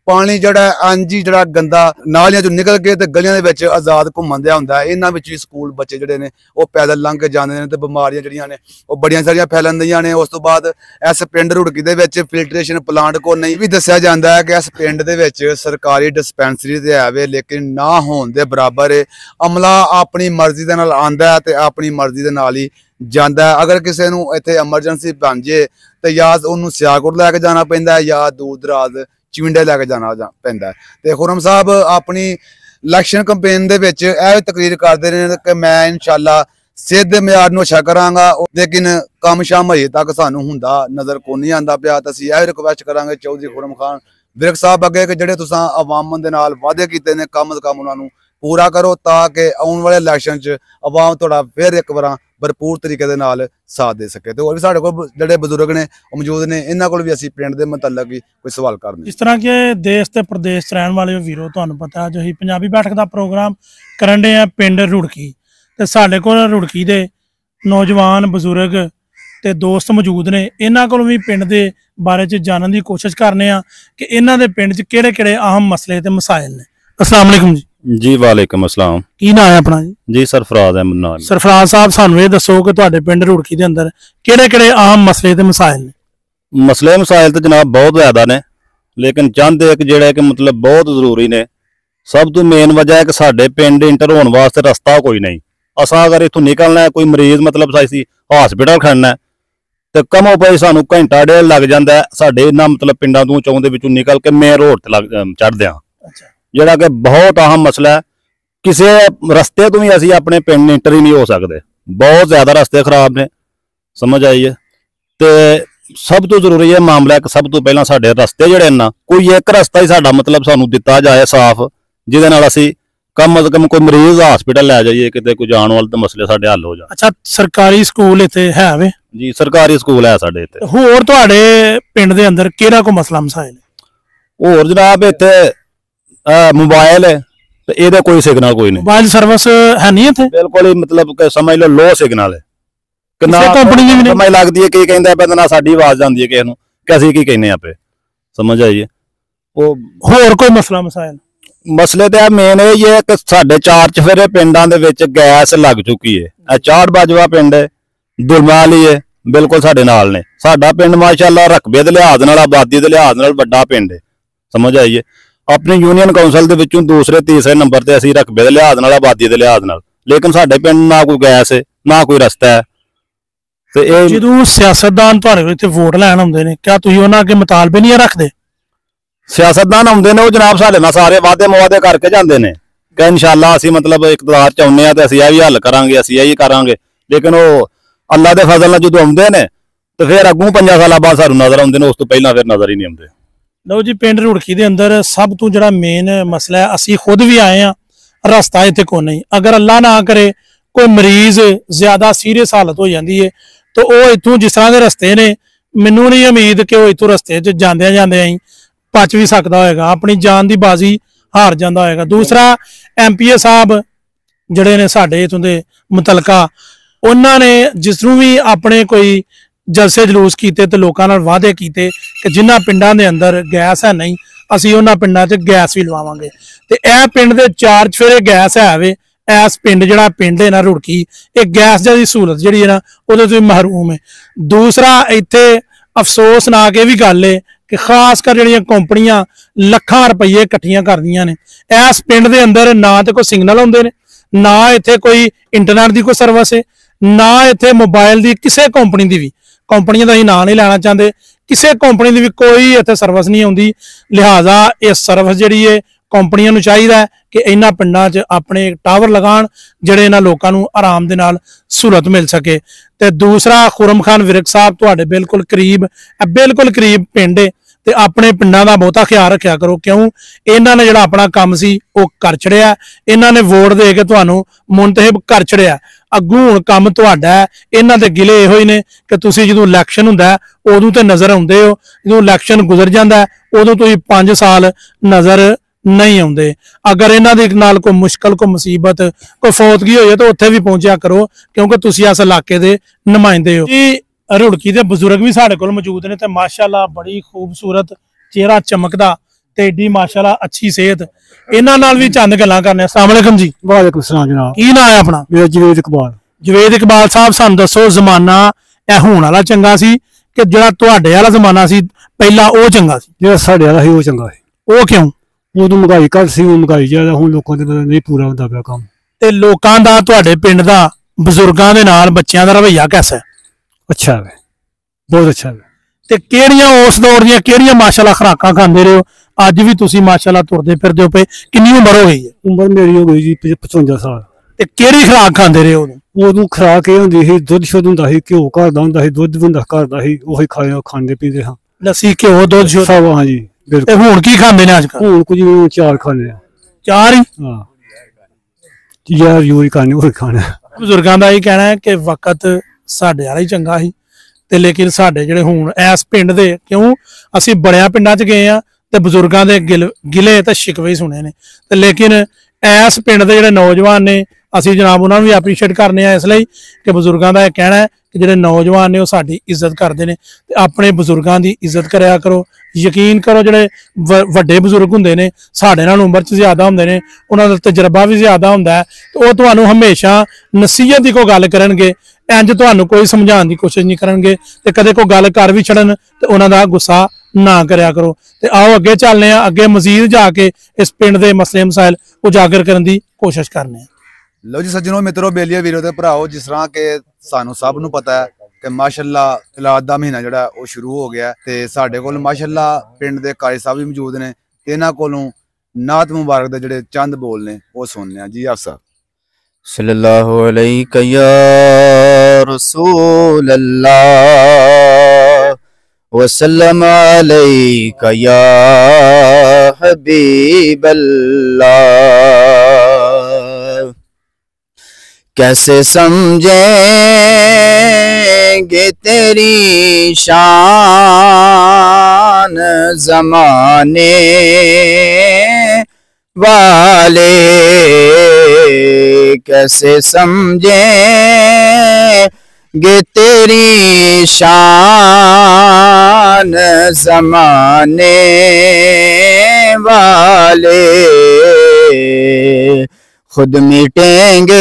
ਪਾਣੀ ਜਿਹੜਾ ਇੰਜ ਹੀ ਜਿਹੜਾ ਗੰਦਾ ਨਾਲੀਆਂ ਚੋਂ ਨਿਕਲ ਕੇ ਤੇ ਗਲੀਆਂ ਦੇ ਵਿੱਚ ਆਜ਼ਾਦ ਘੁੰਮਣ ਦਿਆ ਹੁੰਦਾ ਹੈ। ਇਹਨਾਂ ਵਿੱਚ ਵੀ ਸਕੂਲ ਬੱਚੇ ਜਿਹੜੇ ਨੇ ਉਹ ਪੈਦਲ ਲੰਘ ਕੇ ਜਾਂਦੇ ਨੇ ਤੇ ਬਿਮਾਰੀਆਂ ਜਿਹੜੀਆਂ ਨੇ ਉਹ ਬੜੀਆਂ ਸਾਰੀਆਂ ਫੈਲਣ ਦੀਆਂ ਨੇ। ਉਸ ਤੋਂ ਬਾਅਦ ਇਸ ਪਿੰਡ ਰੁੜਕੀ ਦੇ ਵਿੱਚ ਫਿਲਟਰੇਸ਼ਨ ਪਲਾਂਟ ਕੋ ਨਹੀਂ ਵੀ ਦੱਸਿਆ ਜਾਂਦਾ ਹੈ ਕਿ ਇਸ ਪਿੰਡ ਦੇ ਵਿੱਚ ਸਰਕਾਰੀ ਡਿਸਪੈਂਸਰੀ ਤੇ ਆਵੇ, ਲੇਕਿਨ ਨਾ ਹੋਣ ਦੇ ਬਰਾਬਰ ਹੈ। ਅਮਲਾ ਆਪਣੀ ਮਰਜ਼ੀ ਦੇ ਨਾਲ ਆਂਦਾ ਹੈ ਤੇ ਆਪਣੀ ਮਰਜ਼ੀ ਦੇ ਨਾਲ ਹੀ ਜਾਂਦਾ ਹੈ। ਅਗਰ ਕਿਸੇ ਨੂੰ ਇੱਥੇ ਐਮਰਜੈਂਸੀ ਬਣ ਜੇ ਤੇ ਜਾਂ ਉਹਨੂੰ ਸਿਆਲਕੋਟ ਲੈ ਕੇ ਜਾਣਾ ਪੈਂਦਾ ਹੈ ਜਾਂ ਦੂਰ ਦਰਾਜ਼ ਚਿਵਿੰਡੇ ਲੈ ਕੇ ਜਾਣਾ ਪੈਂਦਾ ਹੈ। ਤੇ ਖੁਰਮ ਸਾਹਿਬ ਆਪਣੀ ਇਲੈਕਸ਼ਨ ਕੰਪੇਨ ਦੇ ਵਿੱਚ ਇਹ ਤਕਰੀਰ ਕਰਦੇ ਨੇ ਕਿ ਮੈਂ ਇਨਸ਼ਾਅੱਲਾ ਸਿੱਧ ਮਿਆਰ ਨੂੰ ਅੱਛਾ ਕਰਾਂਗਾ, ਲੇਕਿਨ ਕੰਮ ਸ਼ਾਮ ਹਜੇ ਤੱਕ ਸਾਨੂੰ ਹੁੰਦਾ ਨਜ਼ਰ ਕੋ ਨਹੀਂ ਆਂਦਾ ਪਿਆ। ਤਾਂ ਅਸੀਂ ਇਹ ਰਿਕੁਐਸਟ ਕਰਾਂਗੇ ਚੌਧਰੀ ਖੁਰਮ ਖਾਨ ਵਿਰਕ ਸਾਹਿਬ ਅੱਗੇ ਕਿ ਜਿਹੜੇ ਤੁਸੀਂ ਆਵਾਮ ਦੇ ਨਾਲ ਵਾਅਦੇ ਕੀਤੇ ਨੇ ਕੰਮ ਉਹਨਾਂ ਨੂੰ ਪੂਰਾ ਕਰੋ ਤਾਂ ਕਿ ਆਉਣ ਵਾਲੇ ਇਲੈਕਸ਼ਨ 'ਚ ਆਵਾਮ ਤੁਹਾਡਾ ਫਿਰ ਇੱਕ ਵਾਰ ਭਰਪੂਰ ਤਰੀਕੇ ਦੇ ਨਾਲ ਸਾਥ ਦੇ ਸਕੇ। ਤੇ ਹੋਰ ਵੀ ਸਾਡੇ ਕੋਲ ਜਿਹੜੇ ਬਜ਼ੁਰਗ ਨੇ ਉਹ ਮੌਜੂਦ ਨੇ, ਇਹਨਾਂ ਕੋਲ ਵੀ ਅਸੀਂ ਪਿੰਡ ਦੇ ਮੁਤਲਕ ਹੀ ਕੋਈ ਸਵਾਲ ਕਰਨੇ। ਜਿਸ ਤਰ੍ਹਾਂ ਕਿ ਦੇਸ਼ ਤੇ ਪ੍ਰਦੇਸ਼ 'ਚ ਰਹਿਣ ਵਾਲੇ ਵੀਰੋ, ਤੁਹਾਨੂੰ ਪਤਾ ਜੋ ਅਸੀਂ ਪੰਜਾਬੀ ਬੈਠਕ ਦਾ ਪ੍ਰੋਗਰਾਮ ਕਰਨ ਦੇ ਆ ਪਿੰਡ ਰੁੜਕੀ, ਤੇ ਸਾਡੇ ਕੋਲ ਰੁੜਕੀ ਦੇ ਨੌਜਵਾਨ ਬਜ਼ੁਰਗ ਤੇ ਦੋਸਤ ਮੌਜੂਦ ਨੇ। ਇਹਨਾਂ ਕੋਲ ਵੀ ਪਿੰਡ ਦੇ ਬਾਰੇ 'ਚ ਜਾਣਨ ਦੀ ਕੋਸ਼ਿਸ਼ ਕਰਨੇ ਆ ਕਿ ਇਹਨਾਂ ਦੇ ਪਿੰਡ 'ਚ ਕਿਹੜੇ ਅਹਿਮ ਮਸਲੇ ਤੇ ਮਸਾਇਲ ਨੇ। अस्सलाम वालेकुम जी वालेकुम अस्सलाम। की नाम है अपना जी सरफराज अहमद नाम। सरफराज साहब सानू ये दसो कि तुहाडे पिंड रुड़की दे अंदर किहड़े आम मसले ते मसाइल ने। मसले मसाइल तो जनाब बहुत ज्यादा ने, लेकिन चंद एक जिहड़े कि मतलब बहुत जरूरी ने। सब तो मेन वजह है कि साडे पिंड इंटर होने वास्ते रस्ता कोई नहीं। असां अगर इत्थों निकलना है, कोई मरीज मतलब असीं हॉस्पिटल खड़ना है तो कमो पई सानू घंटा डेढ़ लग जाता है। साडे इन्हां मतलब पिंडां तों चौं दे विचों निकल के मेन रोड ते चढ़दे हां, ਜਿਹੜਾ ਕਿ ਬਹੁਤ ਅਹਿਮ ਮਸਲਾ ਹੈ। ਕਿਸੇ ਰਸਤੇ ਤੋਂ ਵੀ ਅਸੀਂ ਆਪਣੇ ਪਿੰਡ ਇੰਟਰ ਹੀ ਨਹੀਂ ਹੋ ਸਕਦੇ, ਬਹੁਤ ਜ਼ਿਆਦਾ ਰਸਤੇ ਖਰਾਬ ਨੇ, ਸਮਝ ਆਈ ਹੈ। ਤੇ ਸਭ ਤੋਂ ਜ਼ਰੂਰੀ ਇਹ ਮਾਮਲਾ ਹੈ ਕਿ ਸਭ ਤੋਂ ਪਹਿਲਾਂ ਸਾਡੇ ਰਸਤੇ ਜਿਹੜੇ ਨਾ ਕੋਈ ਇੱਕ ਰਸਤਾ ਹੀ ਸਾਡਾ ਮਤਲਬ ਸਾਨੂੰ ਦਿੱਤਾ ਜਾਏ ਸਾਫ਼, ਜਿਹਦੇ ਨਾਲ ਅਸੀਂ ਕਮ ਅਜ਼ ਕਮ ਕੋਈ ਮਰੀਜ਼ ਹਸਪੀਟਲ ਲੈ ਜਾਈਏ, ਕਿਤੇ ਕੋਈ ਜਾਣ ਵਾਲੇ ਤਾਂ ਮਸਲੇ ਸਾਡੇ ਹੱਲ ਹੋ ਜਾਣ। ਅੱਛਾ, ਸਰਕਾਰੀ ਸਕੂਲ ਇੱਥੇ ਹੈ ਵੇ? ਜੀ ਸਰਕਾਰੀ ਸਕੂਲ ਹੈ ਸਾਡੇ ਇੱਥੇ। ਹੋਰ ਤੁਹਾਡੇ ਪਿੰਡ ਦੇ ਅੰਦਰ ਕਿਹੜਾ ਕੋਈ ਮਸਲਾ ਮਸਾਇਲ? ਹੋਰ ਜਨਾਬ ਇੱਥੇ मोबाइल है तो ये कोई सिग्नल कोई नहीं, मोबाइल सर्विस है नहीं इत्थे बिल्कुल ही मतलब कि समझ लो लो सिग्नल है। किसी कंपनी दी भी नहीं समझ लगदी है कि कहंदा है ना साडी आवाज आंदी है किसे नूं कि ਅਸੀਂ ਕੀ कहने आपे, समझ आई है। वो ਹੋਰ ਕੋਈ ਮਸਲਾ ਮਸਾਇਲ? ਮਸਲੇ ਤੇ ਮੇਨ ਇਹ ਹੈ ਕਿ ਸਾਡੇ ਚਾਰ ਚਫੇਰੇ ਪਿੰਡਾਂ ਦੇ ਵਿੱਚ ਗੈਸ ਲੱਗ ਚੁੱਕੀ ਹੈ। ਇਹ ਚਾੜ ਬਾਜਵਾ ਪਿੰਡ ਹੈ, ਦੁਰਮਾਲੀ ਹੈ, ਬਿਲਕੁਲ ਸਾਡੇ ਨਾਲ ਨੇ। ਸਾਡਾ ਪਿੰਡ ਮਾਸ਼ਾਅੱਲਾ ਰਕਬੇ ਦੇ ਲਿਹਾਜ਼ ਨਾਲ, ਆਬਾਦੀ ਦੇ ਲਿਹਾਜ਼ ਨਾਲ ਵੱਡਾ ਪਿੰਡ ਹੈ, ਸਮਝ ਆਈ ਹੈ। अपनी यूनियन काउंसिल के दूसरे तीसरे नंबर से असी रकबे के लिहाज नाल, आबादी के लिहाज नाल, लेकिन साडे पिंड ना कोई गैस है ना कोई रस्ता है। ते जदों सियासतदान तुहाडे कोल इत्थे वोट लैण आउंदे ने, क्या तुसीं उन्हां अगे मुतालबे नहीं रखदे? सियासतदान आउंदे ने, वो जनाब साडे नाल सारे वादे मुआदे करके जांदे ने कि इंशाअल्लाह असीं मतलब इकतदार च आउंदे आ ते असीं इह हल करांगे, असीं इह करांगे। लेकिन वो अल्लाह दे फजल नाल जदों आउंदे ने ते फिर अग्गों 5 साल बाद सानूं नज़र आउंदे ने, उस तों पहिलां फिर नज़र ही नहीं आउंदे। लो जी, पिंड रुड़की दे अंदर सब तो जिहड़ा मेन मसला है, असी खुद भी आए हैं, रस्ता इत्थे कोई नहीं। अगर अल्लाह ना करे कोई मरीज ज्यादा सीरियस हालत हो जाती है तो वह इत्थों जिस तरह के रस्ते ने, मैनू नहीं उम्मीद कि वह इत्थों रस्ते च जांदे जांदे ही पच भी सकता होएगा, अपनी जान की बाजी हार जाता होएगा। दूसरा MPA साहब जिहड़े ने साडे इत्थों दे मुतलका, उन्होंने जिसनूं भी अपने कोई जलसे जलूस किए तो लोगों नाल वादे किए कि जिन्हां पिंडां दे अंदर गैस है नहीं, असीं उन्हां पिंडां च गैस भी लवावांगे। ते इह पिंड दे चार चफेरे गैस है वे। इस पिंड जिहड़ा पिंड है ना रुड़की, ये गैस दी सहूलत जिहड़ी है ना उहदे तों महरूम है। दूसरा इत्थे अफसोसनाक ये भी गल है कि खास कर जिहड़ियां कंपनियां लखां रुपये इकट्ठियां करदियां ने, इस पिंड दे अंदर ना तो कोई सिग्नल आउंदे ने, ना इत्थे कोई इंटरनेट की कोई सर्विस है, ना इत्थे मोबाइल की किसी कंपनी की भी, कंपनियां दा नाम नहीं लेना चाहते, किसी कंपनी की भी कोई इत्थे सर्विस नहीं आउंदी। लिहाजा इस सर्विस जिहड़ी है कंपनियां नूं चाहीदा है कि इन्हां पिंडां 'च अपने टावर लगाण जिहड़े इन्हां लोकां नूं आराम दे नाल सहूलत मिल सके। ते दूसरा खुरम खान विरक साहब तुहाडे बिल्कुल करीब पिंड है ते अपने पिंडां दा बहुता ख्याल रखिया करो, क्यों इन्हां ने जिहड़ा अपना काम सी वो कर छड़िया, इन्हां ने वोट दे के तुहानूं मुंतहिब कर छड़िया। अग्गों हुण काम तुहाडा है, इन्हां दे गिले इहो ही ने कि तुसीं जदों इलैक्शन हुंदा है उदों ते नज़र आउंदे हो, जदों इलैक्शन गुजर जांदा है उदों तुसीं 5 साल नज़र नहीं आउंदे। अगर इन्हां दे नाल कोई मुश्किल कोई मुसीबत कोई फौतगी होई तो उत्थे भी पहुंचा करो, क्योंकि तुसीं इस इलाके दे नुमाइंदे हो। रुड़की दे बजुर्ग भी साडे कोल मौजूद ने ते माशाअल्लाह बड़ी खूबसूरत चेहरा चमकदा ਤੇ ਏਡੀ ਮਾਸ਼ਾਅੱਲਾ ਅੱਛੀ ਸਿਹਤ। ਇਹਨਾਂ ਨਾਲ ਵੀ ਚੰਦ ਗੱਲਾਂ ਕਰਨੇ। अस्सलाम वालेकुम जी। ਵਾਲੇਕੁਮ ਸਲਾਮ ਜਨਾਬ। ਕੀ ਨਾਂ ਹੈ ਆਪਣਾ? ਮੇਰਾ ਜਵੇਦ ਇਕਬਾਲ। ਜਵੇਦ ਇਕਬਾਲ ਸਾਹਿਬ, ਸਾਨੂੰ ਦੱਸੋ ਜ਼ਮਾਨਾ ਇਹ ਹੁਣ ਵਾਲਾ ਚੰਗਾ ਸੀ ਕਿ ਜਿਹੜਾ ਤੁਹਾਡੇ ਵਾਲਾ ਜ਼ਮਾਨਾ ਸੀ ਪਹਿਲਾਂ ਉਹ ਚੰਗਾ ਸੀ? ਜਿਹੜਾ ਸਾਡੇ ਵਾਲਾ ਸੀ ਉਹ ਚੰਗਾ ਸੀ। ਉਹ ਕਿਉਂ? ਉਦੋਂ ਮਹਿੰਗਾਈ ਘੱਟ ਸੀ, ਹੁਣ ਮਹਿੰਗਾਈ ਜ਼ਿਆਦਾ, ਹੁਣ ਲੋਕਾਂ ਦੇ ਨਹੀਂ ਪੂਰਾ ਹੁੰਦਾ ਪਿਆ ਕੰਮ। ਤੇ ਲੋਕਾਂ ਦਾ, ਤੁਹਾਡੇ ਪਿੰਡ ਦਾ, ਬਜ਼ੁਰਗਾਂ ਦੇ ਨਾਲ ਬੱਚਿਆਂ ਦਾ ਰਵੱਈਆ ਕਿਹਦਾ ਹੈ? ਅੱਛਾ ਹੈ, ਬਹੁਤ ਅੱਛਾ ਹੈ। ਤੇ ਕਿਹੜੀਆਂ ਉਸ ਦੌਰ ਦੀਆਂ ਕਿਹੜੀਆਂ ਮਾਸ਼ਾਅੱਲਾ ਖੁਰਾਕਾਂ ਖਾਂਦੇ ਰਹੇ ਹੋ? ਅੱਜ ਵੀ ਤੁਸੀਂ ਮਾਸ਼ਾਅੱਲਾ ਤੁਰਦੇ ਫਿਰਦੇ ਹੋ ਪਏ। ਕਿੰਨੀ ਉਮਰ ਹੋ ਗਈ ਹੈ? ਉਮਰ ਮੇਰੀ ਹੋ ਗਈ ਜੀ 55 ਸਾਲ। ਤੇ ਕਿਹੜੀ ਖੁਰਾਕ ਖਾਂਦੇ ਰਹੇ ਹੋ? ਉਦੋਂ ਖੁਰਾਕ ਇਹ ਹੁੰਦੀ ਸੀ, ਦੁੱਧ ਸ਼ੁੱਧ ਹੁੰਦਾ ਸੀ, ਘਿਓ ਘਰ ਦਾ ਹੁੰਦਾ ਸੀ, ਦੁੱਧ ਹੁੰਦਾ ਘਰ ਦਾ ਸੀ, ਉਹੀ ਖਾਂਦੇ ਪੀਂਦੇ ਹਾਂ। ਲੱਸੀ, ਘਿਓ, ਦੁੱਧ ਸ਼ੁੱਧ ਸਭ। ਹਾਂ ਜੀ ਤੇ ਬਿਲਕੁਲ। ਹੁਣ ਕੀ ਖਾਂਦੇ ਨੇ ਅੱਜ ਕੱਲ੍ਹ? ਹੁਣ ਕੁਝ ਵੀ ਚਾਰ ਖਾਂਦੇ ਆ। ਚਾਰ ਹੀ? ਹਾਂ ਯਾਰ ਯੂਰੀ ਖਾਣੇ ਉਹ ਖਾਣਾ। ਬਜ਼ੁਰਗਾਂ ਦਾ ਇਹ ਕਹਿਣਾ ਹੈ ਕਿ ਵਕਤ ਸਾਡੇ ਵਾਲਾ ਹੀ ਚੰਗਾ ਸੀ, ਤੇ ਲੇਕਿਨ ਸਾਡੇ ਜਿਹੜੇ ਹੁਣ ਇਸ ਪਿੰਡ ਦੇ, ਕਿਉਂ ਅਸੀਂ ਬੜਿਆਂ ਪਿੰਡਾਂ 'ਚ ਗਏ ਆ ਤੇ ਬਜ਼ੁਰਗਾਂ ਦੇ ਗਿਲੇ ਤੇ ਸ਼ਿਕਵੇ ਹੀ ਸੁਣੇ ਨੇ, ਤੇ ਲੇਕਿਨ ਇਸ ਪਿੰਡ ਦੇ ਜਿਹੜੇ ਨੌਜਵਾਨ ਨੇ ਅਸੀਂ ਜਨਾਬ ਉਹਨਾਂ ਨੂੰ ਵੀ ਐਪਰੀਸ਼ੀਏਟ ਕਰਨੇ ਆ, ਇਸ ਲਈ ਕਿ ਬਜ਼ੁਰਗਾਂ ਦਾ ਇਹ ਕਹਿਣਾ ਹੈ ਕਿ ਜਿਹੜੇ ਨੌਜਵਾਨ ਨੇ ਉਹ ਸਾਡੀ ਇੱਜ਼ਤ ਕਰਦੇ ਨੇ, ਤੇ ਆਪਣੇ ਬਜ਼ੁਰਗਾਂ ਦੀ ਇੱਜ਼ਤ ਕਰਿਆ ਕਰੋ। ਯਕੀਨ ਕਰੋ ਜਿਹੜੇ ਵੱਡੇ ਬਜ਼ੁਰਗ ਹੁੰਦੇ ਨੇ ਸਾਡੇ ਨਾਲ ਉਮਰ 'ਚ ਜ਼ਿਆਦਾ ਹੁੰਦੇ ਨੇ, ਉਹਨਾਂ ਦਾ ਤਜਰਬਾ ਵੀ ਜ਼ਿਆਦਾ ਹੁੰਦਾ ਹੈ, ਤੇ ਉਹ ਤੁਹਾਨੂੰ ਹਮੇਸ਼ਾ ਨਸੀਹਤ ਦੀ ਕੋਈ ਗੱਲ ਕਰਨਗੇ, ਇੰਜ ਤੁਹਾਨੂੰ ਕੋਈ ਸਮਝਾਉਣ ਦੀ ਕੋਸ਼ਿਸ਼ ਨਹੀਂ ਕਰਨਗੇ, ਤੇ ਕਦੇ ਕੋਈ ਗੱਲ ਕਰ ਵੀ ਛੱਡਣ ਤੇ ਉਹਨਾਂ ਦਾ ਗੁੱਸਾ ਨਾ ਕਰਿਆ ਕਰੋ। ਤੇ ਆਓ ਅੱਗੇ ਚੱਲਨੇ ਆ, ਅੱਗੇ ਮਜ਼ੀਦ ਜਾ ਕੇ ਇਸ ਪਿੰਡ ਦੇ ਮਸਲੇ ਮਸਾਇਲ ਉਜਾਗਰ ਕਰਨ ਦੀ ਕੋਸ਼ਿਸ਼ ਕਰਨੇ ਆ। ਲਓ ਜੀ ਸੱਜਣੋ, ਮਿੱਤਰੋ, ਬੇਲੀਏ ਵੀਰੋ ਤੇ ਭਰਾਓ, ਜਿਸ ਤਰ੍ਹਾਂ ਕਿ ਸਾਨੂੰ ਸਭ ਨੂੰ ਪਤਾ ਹੈ ਕਿ ਮਾਸ਼ਾਅੱਲਾ ਇਲਾਦ ਦਾ ਮਹੀਨਾ ਜਿਹੜਾ ਉਹ ਸ਼ੁਰੂ ਹੋ ਗਿਆ, ਤੇ ਸਾਡੇ ਕੋਲ ਮਾਸ਼ਾਅੱਲਾ ਪਿੰਡ ਦੇ ਕਾਰੀ ਸਾਹਿਬ ਵੀ ਮੌਜੂਦ ਨੇ, ਤੇ ਇਹਨਾਂ ਕੋਲੋਂ ਨਾਤ ਮੁਬਾਰਕ ਦੇ ਜਿਹੜੇ ਚੰਦ ਬੋਲ ਨੇ ਉਹ ਸੁਣਨੇ ਆ। ਜੀ ਆਪ ਸਾਹਿਬ। सल्लल्लाहु अलैहि या रसूल अल्लाह वसल्लम अलैका या हबीब अल्लाह। कैसे समझेंगे तेरी शान ज़माने वाले, कैसे समझेंगे तेरी शान ज़माने वाले। खुद मिटेंगे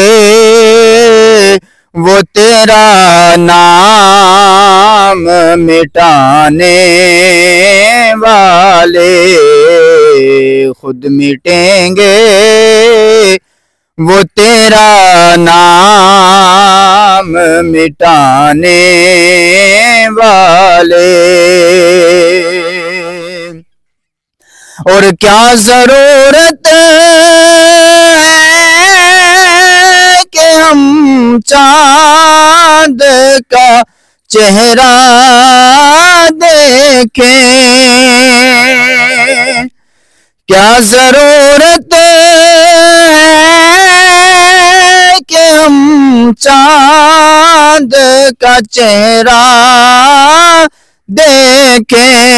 वो तेरा नाम मिटाने वाले, खुद मिटेंगे वो तेरा नाम मिटाने वाले। और क्या जरूरत है कि हम चांद का चेहरा देखें, क्या जरूरत है कि हम चांद का चेहरा देखें।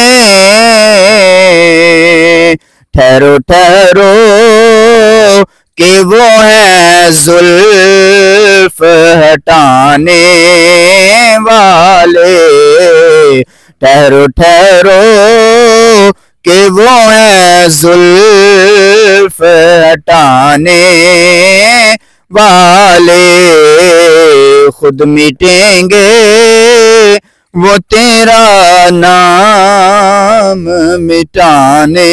ठहरो ठहरो कि वो है जुल्फ हटाने वाले, ठहरो ठहरो कि वो है जुल्फ हटाने वाले। खुद मिटेंगे वो तेरा नाम मिटाने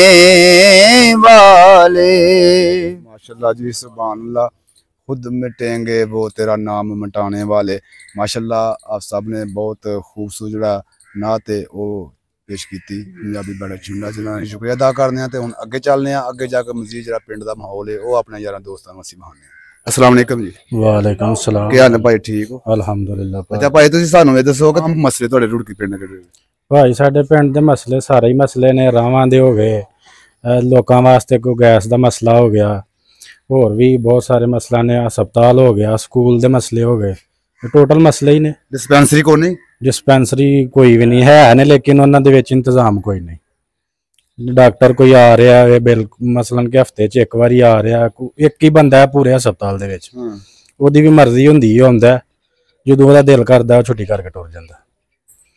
वाले। माशाल्लाह जी, सुभान अल्लाह। खुद मिटेंगे वो तेरा नाम मिटाने वाले। माशाल्लाह आप सब ने बहुत खूबसूरत जड़ा नात है वो पेश की। पंजाबी बड़ा चुना जिन्होंने शुक्रिया अदा करने हैं। ਹੁਣ ਅੱਗੇ ਚੱਲਨੇ ਆ, ਅੱਗੇ ਜਾ ਕੇ ਮਜ਼ੀਦ ਜਿਹੜਾ ਪਿੰਡ ਦਾ ਮਾਹੌਲ ਹੈ ਉਹ ਆਪਣੇ ਯਾਰਾਂ ਦੋਸਤਾਂ ਨੂੰ ਅਸੀਂ ਬਹਾਨੇ। अस्सलाम वालेकुम जी। ਵਾਲੇਕੁਮ ਸਲਾਮ। ਕੀ ਹਾਲ ਹੈ ਭਾਈ? ਠੀਕ ਹੋ? ਅਲਹਮਦੁਲਿਲਾ। ਅੱਛਾ ਭਾਈ, ਤੁਸੀਂ ਸਾਨੂੰ ਇਹ ਦੱਸੋ ਕਿ ਮਸਲੇ ਤੁਹਾਡੇ ਰੁੜਕੀ ਪਿੰਡ ਕਿਹੜੇ? ਭਾਈ ਸਾਡੇ ਪਿੰਡ ਦੇ ਮਸਲੇ ਸਾਰੇ ਹੀ ਮਸਲੇ ਨੇ, ਰਾਵਾਂ ਦੇ ਹੋ ਗਏ, ਲੋਕਾਂ ਵਾਸਤੇ ਕੋਈ ਗੈਸ ਦਾ ਮਸਲਾ ਹੋ ਗਿਆ, ਹੋਰ ਵੀ ਬਹੁਤ ਸਾਰੇ ਮਸਲਾ ਨੇ, ਹਸਪਤਾਲ ਹੋ ਗਿਆ, ਸਕੂਲ ਦੇ ਮਸਲੇ ਹੋ ਗਏ, ਟੋਟਲ ਮਸਲੇ ਹੀ ਨੇ। ਡਿਸਪੈਂਸਰੀ ਕੋਈ ਨਹੀਂ? ਡਿਸਪੈਂਸਰੀ ਕੋਈ ਵੀ ਨਹੀਂ ਹੈ ਨੇ, ਲੇਕਿਨ ਉਹਨਾਂ ਦੇ ਵਿੱਚ ਇੰਤਜ਼ਾਮ ਕੋਈ ਨਹੀਂ। ਡਾਕਟਰ ਕੋਈ ਆ ਰਿਹਾ ਹੈ ਬਿਲਕੁਲ, ਮਸਲਨ ਕਿ ਹਫਤੇ 'ਚ ਇੱਕ ਵਾਰੀ ਆ ਰਿਹਾ, ਇੱਕ ਹੀ ਬੰਦਾ ਹੈ ਪੂਰੇ ਹਸਪਤਾਲ ਦੇ ਵਿੱਚ, ਉਹਦੀ ਵੀ ਮਰਜ਼ੀ ਹੁੰਦੀ ਹੈ, ਹੁੰਦਾ ਜਦੋਂ ਉਹਦਾ ਦਿਲ ਕਰਦਾ ਉਹ ਛੁੱਟੀ ਕਰਕੇ ਟੁਰ ਜਾਂਦਾ।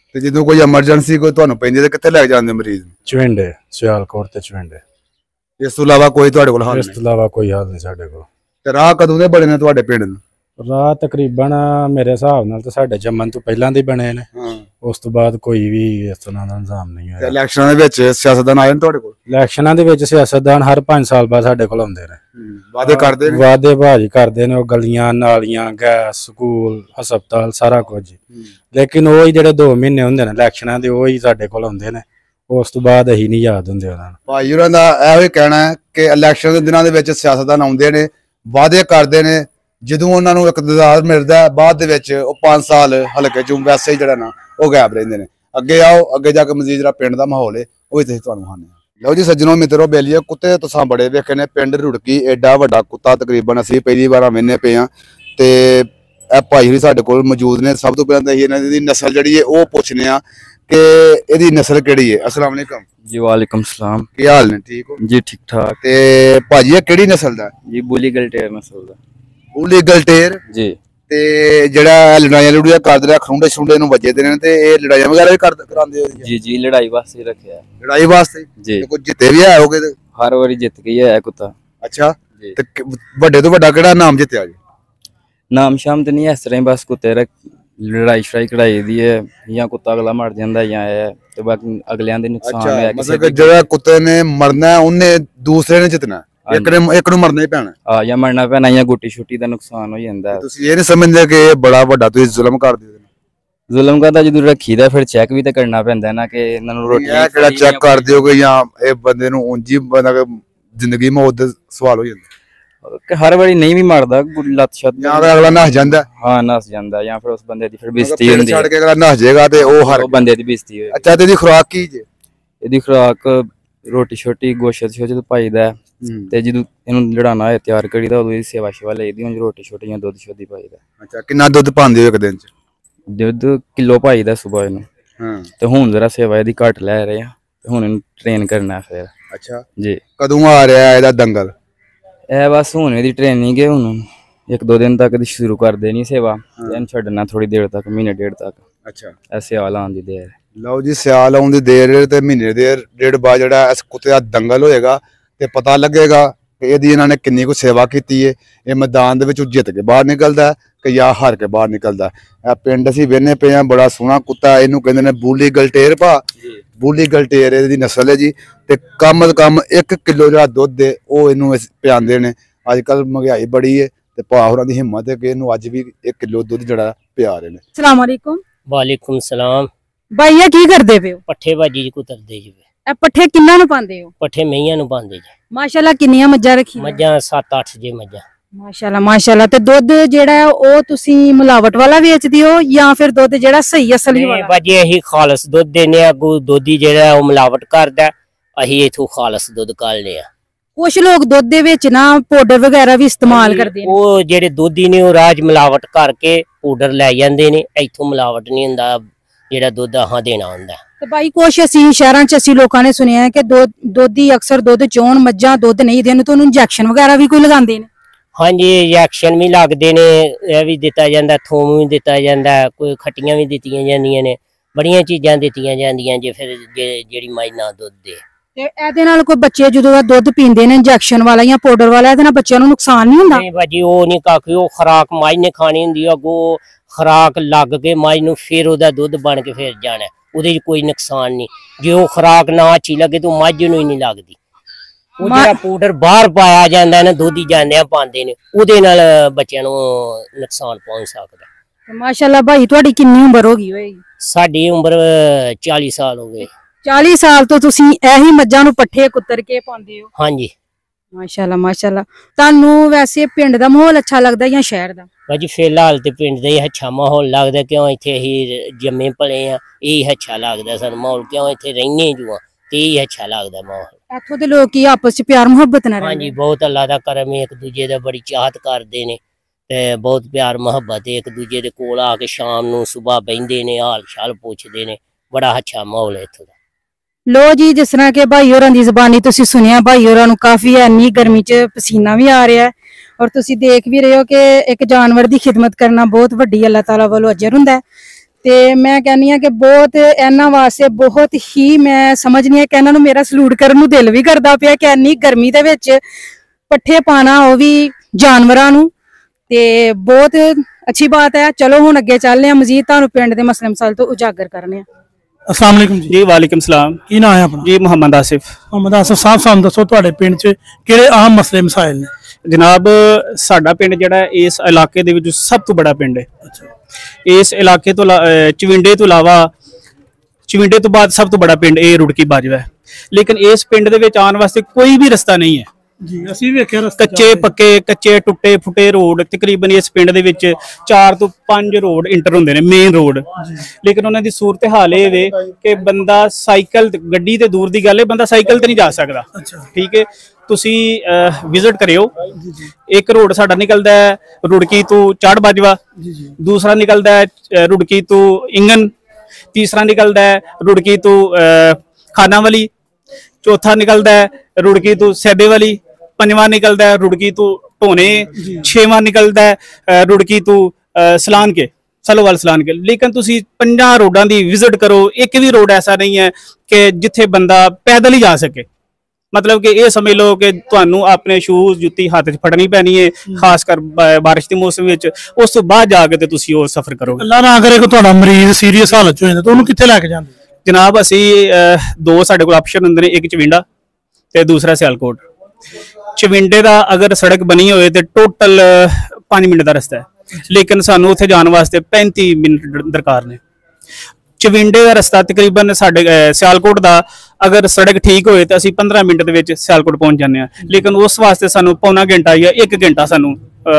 ਤੇ ਜਦੋਂ ਕੋਈ ਐਮਰਜੈਂਸੀ ਕੋਈ ਤੁਹਾਨੂੰ ਪੈਂਦੀ ਤੇ ਕਿੱਥੇ ਲੈ ਕੇ ਜਾਂਦੇ ਮਰੀਜ਼ ਨੂੰ? ਚਵਿੰਡੇ ਸਿਆਲਕੋਟ ਤੇ ਚਵਿੰਡੇ। ਇਸ ਤੋਂ ਇਲਾਵਾ ਕੋਈ ਤੁਹਾਡੇ ਕੋਲ ਹੱਲ ਇਸ ਨਹੀਂ? ਤੋਂ ਇਲਾਵਾ ਕੋਈ ਹੱਲ ਨਹੀਂ ਸਾਡੇ ਕੋਲ। ਤੇ ਰਾਹ ਕਦੋਂ ਦੇ ਬਣੇ ਨੇ ਤੁਹਾਡੇ ਪਿੰਡ ਨੂੰ? ਰਾਹ ਤਕਰੀਬਨ ਮੇਰੇ ਹਿਸਾਬ ਨਾਲ ਤਾਂ ਸਾਡੇ ਜੰਮਣ ਤੋਂ ਪਹਿਲਾਂ ਦੇ ਬਣੇ ਨੇ। ਹਾਂ। ਉਸ ਤੋਂ ਬਾਅਦ ਕੋਈ ਵੀ ਇਸ ਤਰ੍ਹਾਂ ਦਾ ਨਿਜ਼ਾਮ ਨਹੀਂ ਤੇ ਹੋਇਆ। ਇਲੈਕਸ਼ਨਾਂ ਦੇ ਵਿੱਚ ਸਿਆਸਤਦਾਨ ਆਏ ਨੇ ਤੁਹਾਡੇ ਕੋਲ? ਇਲੈਕਸ਼ਨਾਂ ਦੇ ਵਿੱਚ ਸਿਆਸਤਦਾਨ ਹਰ 5 ਸਾਲ ਬਾਅਦ ਸਾਡੇ ਕੋਲ ਆਉਂਦੇ ਨੇ। ਵਾਅਦੇ ਕਰਦੇ ਨੇ? ਵਾਅਦੇ ਬਾਜੀ ਕਰਦੇ ਨੇ। ਉਹ ਗਲੀਆਂ ਨਾਲੀਆਂ ਗੈਸ ਸਕੂਲ ਹਸਪਤਾਲ ਸਾਰਾ ਕੁਝ। ਲੇਕਿਨ ਉਹ ਹੀ ਜਿਹੜੇ 2 ਮਹੀਨੇ ਹੁੰਦੇ ਨੇ ਇਲੈਕਸ਼ਨਾਂ ਦੇ ਉਹ ਹੀ ਸਾਡੇ ਕੋਲ ਆਉਂਦੇ ਨੇ। ਉਸ ਤੋਂ ਬਾਅਦ ਅਸੀਂ ਨਹੀਂ ਯਾਦ ਹੁੰਦੇ ਉਹਨਾਂ ਨੂੰ। ਭਾਈ ਹੋਰਾਂ ਦਾ ਇਹੋ ਹੀ ਕਹਿਣਾ ਹੈ ਕਿ ਇਲੈਕਸ਼ਨ ਦੇ ਦਿਨਾਂ ਦੇ ਵਿੱਚ ਸਿਆਸਤਦਾਨ ਆਉਂਦੇ ਨੇ, ਵਾਅਦੇ ਕਰਦੇ ਨੇ, ਜਦੋਂ ਉਹਨਾਂ ਨੂੰ ਇਕਤਦਾਰ ਮਿਲਦਾ ਬਾਅਦ ਦੇ ਵਿੱਚ ਉਹ 5 ਸਾਲ ਹਲਕੇ ਚੋਂ ਵੈਸੇ ਹੀ ਜਿਹੜਾ ਨਾ ਉਹ ਗਾਇਬ ਰਹਿੰਦੇ ਨੇ। ਅੱਗੇ ਆਓ, ਅੱਗੇ ਜਾ ਕੇ ਮਜ਼ੀਦ ਜਿਹੜਾ ਪਿੰਡ ਦਾ ਮਾਹੌਲ ਹੈ ਉਹ ਵੀ ਤੁਸੀਂ ਤੁਹਾਨੂੰ ਹਾਨੇ। ਲਓ ਜੀ ਸੱਜਣੋ ਮਿੱਤਰੋ ਬੇਲੀਏ, ਕੁੱਤੇ ਤੁਸੀਂ ਬੜੇ ਵੇਖੇ ਨੇ। ਪਿੰਡ ਰੁੜਕੀ ਐਡਾ ਵੱਡਾ ਕੁੱਤਾ ਤਕਰੀਬਨ ਅਸੀਂ ਪਹਿਲੀ ਵਾਰ ਮੈਨੇ ਪਏ ਆ ਤੇ ਇਹ ਭਾਈ ਹੋਰੀ ਸਾਡੇ ਕੋਲ ਮੌਜੂਦ ਨੇ। ਸਭ ਤੋਂ ਪਹਿਲਾਂ ਤਾਂ ਇਹਨਾਂ ਦੀ ਨਸਲ ਜਿਹੜੀ ਹੈ ਉਹ ਪੁੱਛਨੇ ਆ ਕਿ ਇਹਦੀ ਨਸਲ ਕਿਹੜੀ ਹੈ। अस्सलाम वालेकुम जी। वालेकुम सलाम। ਕੀ ਹਾਲ ਨੇ? ਠੀਕ ਹੋ जी ठीक ठाक ਤੇ ਭਾਜੀ ਇਹ ਕਿਹੜੀ ਨਸਲ ਦਾ? जी बुली गलटेर नस्ल दा ਬੁਲੀ ਗਲਟੇਰ। जी। ਤੇ ਜਿਹੜਾ ਲੜਾਈਆਂ ਲੜੂਆਂ ਕਰਦੇ ਰਿਹਾ ਖੁੰਡੇ ਛੁੰਡੇ ਨੂੰ ਵੱਜਦੇ ਨੇ ਤੇ ਇਹ ਲੜਾਈਆਂ ਵਗੈਰਾ ਵੀ ਕਰਾਉਂਦੇ ਹੋ? जी जी लड़ाई वास्ते रखया है ਲੜਾਈ ਵਾਸਤੇ? जी। ਤੇ ਕੋਈ ਜਿੱਤੇ ਵੀ ਆਏ ਹੋਗੇ? हर वारी जित गई है कुत्ता ਅੱਛਾ। जी। ਤੇ ਵੱਡੇ ਤੋਂ ਵੱਡਾ ਕਿਹੜਾ ਨਾਮ ਜਿੱਤਿਆ ਜੀ? नाम शाम तो नहीं है, इस तरह ही बस कुत्ते लड़ाई शड़ाई कढ़ाई दी है या कुत्ता अगला मर जाता या है तो बाकी अगलियां दे नुकसान ਅੱਛਾ है ਮਤਲਬ ਕਿ ਜਿਹੜਾ ਕੁੱਤੇ ਨੇ ਮਰਨਾ ਉਹਨੇ ਦੂਸਰੇ ਨੇ ਜਿੱਤਣਾ, ਇੱਕ ਨੂੰ ਮਰਨਾ ਹੀ ਪੈਣਾ। हां या मरना पैना या गुट्टी छुट्टी दा नुकसान हो जाता है। ਤੁਸੀਂ ਇਹ ਨਹੀਂ ਸਮਝਦੇ ਕਿ ਇਹ ਬੜਾ ਵੱਡਾ ਤੁਸੀਂ ਜ਼ੁਲਮ ਕਰਦੇ ਹੋ? जुल्म करदा जदों रखीदा फिर चेक भी तो करना पैंदा ना कि इन्हां नूं रोटी ਇਹ ਕਿਹੜਾ ਚੈੱਕ ਕਰਦੇ ਹੋ ਕਿ ਜਾਂ ਇਹ ਬੰਦੇ ਨੂੰ ਉਂਝ ਹੀ ਬੰਦਾ ਜ਼ਿੰਦਗੀ ਮੌਤ ਦੇ ਸਵਾਲ ਹੋ ਜਾਂਦੇ? कि हर वारी नहीं भी मारदा लत छत ਜਾਂ ਫਿਰ ਅਗਲਾ ਨੱਸ ਜਾਂਦਾ? हां नस जांदा या फिर उस बंदे दी फिर बेइज्जती ਫਿਰ हुंदी ਛੱਡ है। ਕੇ ਅਗਲਾ ਨੱਸ ਜਾਏਗਾ ਤੇ ਉਹ ਹਰ ਉਹ ਬੰਦੇ ਦੀ ਬੇਇੱਜ਼ਤੀ ਹੋਏ। ਅੱਛਾ ਤੇ ਇਹਦੀ ਖੁਰਾਕ ਕੀ ਜੇ? ਇਹਦੀ ਖੁਰਾਕ ਰੋਟੀ ਛੋਟੀ ਗੋਸ਼ਤ ਜਦੋਂ ਪਾਈਦਾ ਤੇ ਜਦੋਂ ਇਹਨੂੰ ਲੜਾਉਣਾ ਹੋਏ ਤਿਆਰ ਕਰੀਦਾ ਉਦੋਂ ਇਹਦੀ ਸੇਵਾ ਸ਼ੇਵਾ ਲਈਦੀ। ਹੁਣ ਰੋਟੀ ਛੋਟੀਆਂ ਦੁੱਧ ਛੋਦੀ ਪਾਈਦਾ। ਅੱਛਾ ਕਿੰਨਾ ਦੁੱਧ ਪਾਉਂਦੇ ਹੋ ਇੱਕ ਦਿਨ ਚ? ਦੁੱਧ ਕਿਲੋ ਪਾਈਦਾ ਸਵੇਰ ਇਹਨੂੰ। ਹਾਂ। ਤੇ ਹੁਣ ਜ਼ਰਾ ਸੇਵਾ ਇਹਦੀ ਘੱਟ ਲੈ ਰਹੇ ਆ ਤੇ ਹੁਣ ਇਹਨੂੰ ਟ੍ਰੇਨ ਕਰਨਾ ਫਿਰ। ਅੱਛਾ ਜੀ। ਕਦੋਂ ਆ ਰਿਹਾ ਇਹਦਾ ਦੰਗਲ? ਇਹ ਬਸ ਹੁਣ ਇਹਦੀ ਟ੍ਰੇਨਿੰਗ ਹੈ, ਹੁਣ 1-2 ਦਿਨ ਤੱਕ ਦੀ ਸ਼ੁਰੂ ਕਰ ਦੇਣੀ ਸੇਵਾ ਤੇ ਇਹਨੂੰ ਛੱਡਣਾ ਥੋੜੀ ਦੇਰ ਤੱਕ, ਮਹੀਨੇ ਡੇਢ ਤੱਕ। ਅੱਛਾ। ਇਹ ਸਿਆਲ ਆਉਣ ਦੀ ਦੇਰ। ਲਓ ਜੀ ਸਿਆਲ ਆਉਣ ਦੀ ਦੇਰ ਤੇ ਮਹੀਨੇ ਦੇ ਡੇਢ ਬਾਅਦ ਜਿਹੜਾ ਇਸ ਕੁੱਤੇ ਦਾ ਦੰਗਲ ਹੋਏਗਾ ਤੇ ਪਤਾ ਲੱਗੇਗਾ ਕਿ ਇਹਦੀ ਇਹਨਾਂ ਨੇ ਕਿੰਨੀ ਕੁ ਸੇਵਾ ਕੀਤੀ ਹੈ। ਇਹ ਮੈਦਾਨ ਦੇ ਵਿੱਚ ਜਿੱਤ ਕੇ ਬਾਹਰ ਨਿਕਲਦਾ ਕਿ ਜਾਂ ਹਾਰ ਕੇ ਬਾਹਰ ਨਿਕਲਦਾ। ਇਹ ਪਿੰਡ ਅਸੀਂ ਵੇਖਨੇ ਪਏ ਆ, ਬੜਾ ਸੋਹਣਾ ਕੁੱਤਾ, ਇਹਨੂੰ ਕਹਿੰਦੇ ਨੇ ਬੁਲੀ ਗਲਟੇਰ ਭਾ। ਬੁਲੀ ਗਲਟੇਰ ਇਹਦੀ ਨਸਲ ਹੈ ਜੀ। ਤੇ ਕਮ ਤੋਂ ਕਮ 1 ਕਿਲੋ ਜਿਹੜਾ ਦੁੱਧ ਹੈ ਉਹ ਇਹਨੂੰ ਪਿਆਉਂਦੇ ਨੇ। ਅੱਜ ਕੱਲ ਮਹਿੰਗਾਈ ਬੜੀ ਹੈ ਤੇ ਭਾ ਹੋਰਾਂ ਦੀ ਹਿੰਮਤ ਹੈ ਕਿ ਇਹਨੂੰ ਅੱਜ ਵੀ 1 ਕਿਲੋ ਦੁੱਧ ਜਿਹੜਾ ਪਿਆ ਰਹੇ ਨੇ। अस्सलाम वालेकुम। वालेकुम सलाम। ਭਾਈਆ ਕੀ ਕਰਦੇ ਪਏ ਹੋ? ਪੱਠੇ ਬਾਜੀ ਜੀ ਕੁਤਰਦੇ ਜੀ। ਇਹ ਪੱਠੇ ਕਿੰਨਾਂ ਨੂੰ ਪਾਉਂਦੇ ਹੋ? ਪੱਠੇ ਮਈਆਂ ਨੂੰ ਪਾਉਂਦੇ ਜੀ। ਮਾਸ਼ਾਅੱਲਾ ਕਿੰਨੀਆਂ ਮੱਝਾਂ ਰੱਖੀਆਂ? ਮੱਝਾਂ 7-8 ਜੇ ਮੱਝਾਂ। ਮਾਸ਼ਾਅੱਲਾ ਮਾਸ਼ਾਅੱਲਾ। ਤੇ ਦੁੱਧ ਜਿਹੜਾ ਹੈ ਉਹ ਤੁਸੀਂ ਮਿਲਾਵਟ ਵਾਲਾ ਵੇਚਦੇ ਹੋ ਜਾਂ ਫਿਰ ਦੁੱਧ ਜਿਹੜਾ ਸਹੀ ਅਸਲੀ ਵਾਲਾ? ਬਾਜੀ ਇਹੀ ਖਾਲਸ ਦੁੱਧ ਦੇਨੇ ਆ। ਅੱਗੋਂ ਦੋਧੀ ਜਿਹੜਾ ਉਹ ਮਿਲਾਵਟ ਕਰਦਾ, ਅਸੀਂ ਇਥੋਂ ਖਾਲਸ ਦੁੱਧ ਕੱਢਦੇ ਆ। ਕੁਝ ਲੋਕ ਦੁੱਧ ਦੇ ਵਿੱਚ ਨਾ ਪਾਊਡਰ ਵਗੈਰਾ ਵੀ ਇਸਤੇਮਾਲ ਕਰਦੇ ਨੇ। ਉਹ ਜਿਹੜੇ ਦੋਧੀ ਨੇ ਉਹ ਰਾਜ ਮਿਲਾਵਟ ਕਰਕੇ ਪਾਊਡਰ ਲੈ ਜਾਂਦੇ ਨੇ। ਇੱਥੋਂ ਮਿਲਾਵਟ ਨਹੀਂ ਹੁੰਦਾ, ਜਿਹੜਾ ਦੁੱਧ ਆਹਾਂ ਦੇਣਾ ਹੁੰਦਾ। ਤੇ ਭਾਈ ਕੁਛ ਅਸੀਂ ਸ਼ਹਿਰਾਂ 'ਚ ਅਸੀਂ ਲੋਕਾਂ ਨੇ ਸੁਣਿਆ ਹੈ ਕਿ ਦੋਧੀ ਅਕਸਰ ਦੁੱਧ ਚੋਣ ਮੱਝਾਂ ਦੁੱਧ ਨਹੀਂ ਦੇਣ ਤੋਂ ਉਹਨੂੰ ਇੰਜੈਕਸ਼ਨ ਵਗੈਰਾ ਵੀ ਕੋਈ ਲਗਾਉਂਦੇ ਨੇ। ਹਾਂਜੀ ਇੰਜੈਕਸ਼ਨ ਵੀ ਲੱਗਦੇ ਨੇ, ਇਹ ਵੀ ਦਿੱਤਾ ਜਾਂਦਾ, ਥੋਮ ਵੀ ਦਿੱਤਾ ਜਾਂਦਾ, ਕੋਈ ਖੱਟੀਆਂ ਵੀ ਦਿੱਤੀਆਂ ਜਾਂਦੀਆਂ ਨੇ, ਬੜੀਆਂ ਚੀਜ਼ਾਂ ਦਿੱਤੀਆਂ ਜਾਂਦੀਆਂ ਜੇ ਫਿਰ ਜਿਹੜੀ ਮੱਝ ਨਾ ਦੁੱਧ ਦੇ। ਤੇ ਇਹਦੇ ਨਾਲ ਕੋਈ ਬੱਚੇ ਜਦੋਂ ਦਾ ਦੁੱਧ ਪੀਂਦੇ ਨੇ ਇੰਜੈਕਸ਼ਨ ਵਾਲਾ ਜਾਂ ਪਾਊਡਰ ਵਾਲਾ, ਇਹਦੇ ਨਾਲ ਬੱਚਿਆਂ ਨੂੰ ਨੁਕਸਾਨ ਨਹੀਂ ਹੁੰਦਾ? ਨਹੀਂ ਬਾਜੀ ਉਹ ਨਹੀਂ ਕਾਕੀ, ਉਹ ਖੁਰਾਕ ਮੱਝ ਨੇ ਖਾਣੀ ਹੁੰਦੀ ਆ, ਅੱਗੋਂ ਖੁਰਾਕ ਲੱਗ ਕੇ ਮੱਝ ਨੂੰ ਫਿਰ ਉਹਦਾ ਦੁੱਧ ਬਣ ਕੇ ਫਿਰ ਜਾਣਾ, ਉਹਦੇ 'ਚ ਕੋਈ ਨੁਕਸਾਨ ਨਹੀਂ। ਜੇ ਉਹ ਖੁਰਾਕ ਨਾ ਅੱਛੀ ਲੱਗੇ ਤਾਂ ਮੱਝ ਨੂੰ ਹੀ ਨਹੀਂ ਲੱਗਦੀ। ਉਹ ਜਿਹੜਾ ਪਾਊਡਰ ਬਾਹਰ ਪਾਇਆ ਜਾਂਦਾ ਨਾ ਦੋਧੀ ਜਾਂਦਿਆਂ ਪਾਉਂਦੇ ਨੇ, ਉਹਦੇ ਨਾਲ ਬੱਚਿਆਂ ਨੂੰ ਨੁਕਸਾਨ ਪਹੁੰਚ ਸਕਦਾ। ਮਾਸ਼ਾਅੱਲਾ ਭਾਈ ਤੁਹਾਡੀ ਕਿੰਨੀ ਉਮਰ ਹੋ ਗਈ ਹੋਏਗੀ? ਸਾਡੀ ਉਮਰ 40 ਸਾਲ ਹੋ ਗਏ। 40 ਸਾਲ ਤੋਂ ਤੁਸੀਂ ਇਹੀ ਮੱਝਾਂ ਨੂੰ ਪੱਠੇ ਕੁੱਤਰ ਕੇ ਪਾਉਂਦੇ ਹੋ? ਹਾਂਜੀ ਮਾਸ਼ਾਅੱਲਾ ਮਾਸ਼ਾਅੱਲਾ। ਤੁਹਾਨੂੰ ਵੈਸੇ ਪਿੰਡ ਦਾ ਮਾਹੌਲ ਅੱਛਾ ਲੱਗਦਾ ਜਾਂ ਸ਼ਹਿਰ ਦਾ? ਬਾਜੀ ਫਿਲਹਾਲ ਤੇ ਪਿੰਡ ਦਾ ਹੀ ਅੱਛਾ ਮਾਹੌਲ ਲੱਗਦਾ, ਕਿਉਂ ਇੱਥੇ ਅਸੀਂ ਜੰਮੇ ਪਲੇ ਆ, ਇਹ ਅੱਛਾ ਲੱਗਦਾ ਸਾਨੂੰ ਮਾਹੌਲ, ਕਿਉਂ ਇੱਥੇ ਰਹਿੰਦੇ ਜੂਆ ਤੇ ਇਹ ਅੱਛਾ ਲੱਗਦਾ ਮਾਹੌਲ। ਇੱਥੋਂ ਦੇ ਲੋਕ ਕੀ ਆਪਸ ਚ ਪਿਆਰ ਮੁਹੱਬਤ ਨਾਲ ਰਹਿੰਦੇ? ਹਾਂਜੀ ਬਹੁਤ ਅੱਲਾ ਦਾ ਕਰਮ ਹੈ, ਇੱਕ ਦੂਜੇ ਦਾ ਬੜੀ ਚਾਹਤ ਕਰਦੇ ਨੇ ਤੇ ਬਹੁਤ ਪਿਆਰ ਮੁਹੱਬਤ ਹੈ, ਇੱਕ ਦੂਜੇ ਦੇ ਕੋਲ ਆ ਕੇ ਸ਼ਾਮ ਨੂੰ ਸੁਬਾਹ ਬਹਿੰਦੇ ਨੇ, ਹਾਲ ਚਾਲ ਪੁੱਛਦੇ ਨੇ, ਬੜਾ ਅੱਛਾ ਮਾਹੌਲ ਹੈ ਇੱਥੋਂ ਦਾ। ਲੋ ਜੀ ਜਿਸ ਤਰ੍ਹਾਂ ਕਿ ਭਾਈ ਹੋਰਾਂ ਦੀ ਜ਼ਬਾਨੀ ਤੁਸੀਂ ਸੁਣਿਆ, ਭਾਈ ਹੋਰਾਂ ਨੂੰ ਕਾਫੀ ਇੰਨੀ ਗਰਮੀ 'ਚ ਪਸੀਨਾ ਵੀ ਆ ਰਿਹਾ ਹੈ ਔਰ ਤੁਸੀਂ ਦੇਖ ਵੀ ਰਹੇ ਹੋ ਕਿ ਇੱਕ ਜਾਨਵਰ ਦੀ ਖਿਦਮਤ ਕਰਨਾ ਬਹੁਤ ਵੱਡੀ ਅੱਲਾਹ ਤਾਲਾ ਵੱਲੋਂ ਅਜਰ ਹੁੰਦਾ ਹੈ। ਤੇ ਮੈਂ ਕਹਿੰਨੀ ਆ ਕਿ ਬਹੁਤ ਇਹਨਾਂ ਵਾਸਤੇ ਬਹੁਤ ਹੀ ਮੈਂ ਸਮਝਨੀ ਆ ਕਿ ਇਹਨਾਂ ਨੂੰ ਮੇਰਾ ਸਲੂਟ ਕਰਨ ਨੂੰ ਦਿਲ ਵੀ ਕਰਦਾ ਪਿਆ ਕਿ ਇੰਨੀ ਗਰਮੀ ਦੇ ਵਿੱਚ ਪੱਠੇ ਪਾਣਾ ਉਹ ਵੀ ਜਾਨਵਰਾਂ ਨੂੰ ਤੇ ਬਹੁਤ ਅੱਛੀ ਬਾਤ ਹੈ। ਚਲੋ ਹੁਣ ਅੱਗੇ ਚੱਲਦੇ ਆ ਮਜ਼ੀਦ ਤੁਹਾਨੂੰ ਪਿੰਡ ਦੇ ਮਸਲੇ ਮਸਾਇਲ ਤੋਂ ਉਜਾਗਰ ਕਰਨੇ ਆ। अस्सलाम वालेकुम जी। वालेकुम सलाम। की नाम है अपना? जी मोहम्मद आसिफ। मोहम्मद आसिफ साहब सानू दसो तुहाडे पिंड च किहड़े अहम मसले मसाइल ने? जनाब साडा पिंड जिहड़ा इस इलाके दे विच सब तो बड़ा पिंड है। इस इलाके तो चविंडे तो इलावा चविंडे तो बाद सब तो बड़ा पिंड ये रुड़की बाजवा है। लेकिन इस पिंड दे विच आने वास्ते कोई भी रस्ता नहीं है जी। ਅਸੀਂ ਵੇਖਿਆ ਰਸਤੇ ਕੱਚੇ ਪੱਕੇ ਕੱਚੇ ਟੁੱਟੇ ਫੁੱਟੇ ਰੋਡ ਤਕਰੀਬਨ ਇਸ ਪਿੰਡ ਦੇ ਵਿੱਚ 4 ਤੋਂ 5 ਰੋਡ ਇੰਟਰ ਹੁੰਦੇ ਨੇ ਮੇਨ ਰੋਡ। ਲੇਕਿਨ ਉਹਨਾਂ ਦੀ ਸੂਰਤ ਹਾਲ ਇਹ ਵੇ ਕਿ ਬੰਦਾ ਸਾਈਕਲ ਗੱਡੀ ਤੇ ਦੂਰ ਦੀ ਗੱਲ ਹੈ ਬੰਦਾ ਸਾਈਕਲ ਤੇ ਨਹੀਂ ਜਾ ਸਕਦਾ। ਠੀਕ ਹੈ ਤੁਸੀਂ ਵਿਜ਼ਿਟ ਕਰਿਓ। ਇੱਕ ਰੋਡ ਸਾਡਾ ਨਿਕਲਦਾ ਹੈ ਰੁੜਕੀ ਤੋਂ ਚੜ ਬਾਜਵਾ, ਦੂਸਰਾ ਨਿਕਲਦਾ ਹੈ ਰੁੜਕੀ ਤੋਂ ਇੰਗਨ, ਤੀਸਰਾ ਨਿਕਲਦਾ ਹੈ ਰੁੜਕੀ ਤੋਂ ਖਾਨਾਵਾਲੀ, चौथा निकलता है रुड़की तो सैदे वाली, पंजवा निकलता है रुड़की तो ढोने, छेवां निकलता है रुड़की तो सलान के सलोवाल सलान के। लेकिन तुसी 50 रोडां दी विजिट करो एक भी रोड ऐसा नहीं है कि जिथे बंदा पैदल ही जा सके। मतलब कि ये समझ लो कि तुहानू अपने शूज जुत्ती हाथ च फड़नी पैनी है खासकर बारिश के मौसम विच। उस तो बाद जाके ते तुसी और सफर करोगे। अल्लाह ना करे कि तुहाडा मरीज सीरियस हालत च हो जांदा तो उहनू कित्थे लैके जांदे? जनाब असी दो साढ़े को ऑप्शन होंगे ने, एक चविंडा ते दूसरा सियालकोट। चविंडे का अगर सड़क बनी होए तो टोटल 5 मिनट का रस्ता है, लेकिन सानू उत्थे जाने वास्ते 35 मिनट दरकार ने। चविंडे का रस्ता तकरीबन साढ़े सियालकोट का अगर सड़क ठीक होए तो असी 15 मिनट के विच सियालकोट पहुंच जाने, लेकिन उस वास्ते सानू पौना घंटा या 1 घंटा सानू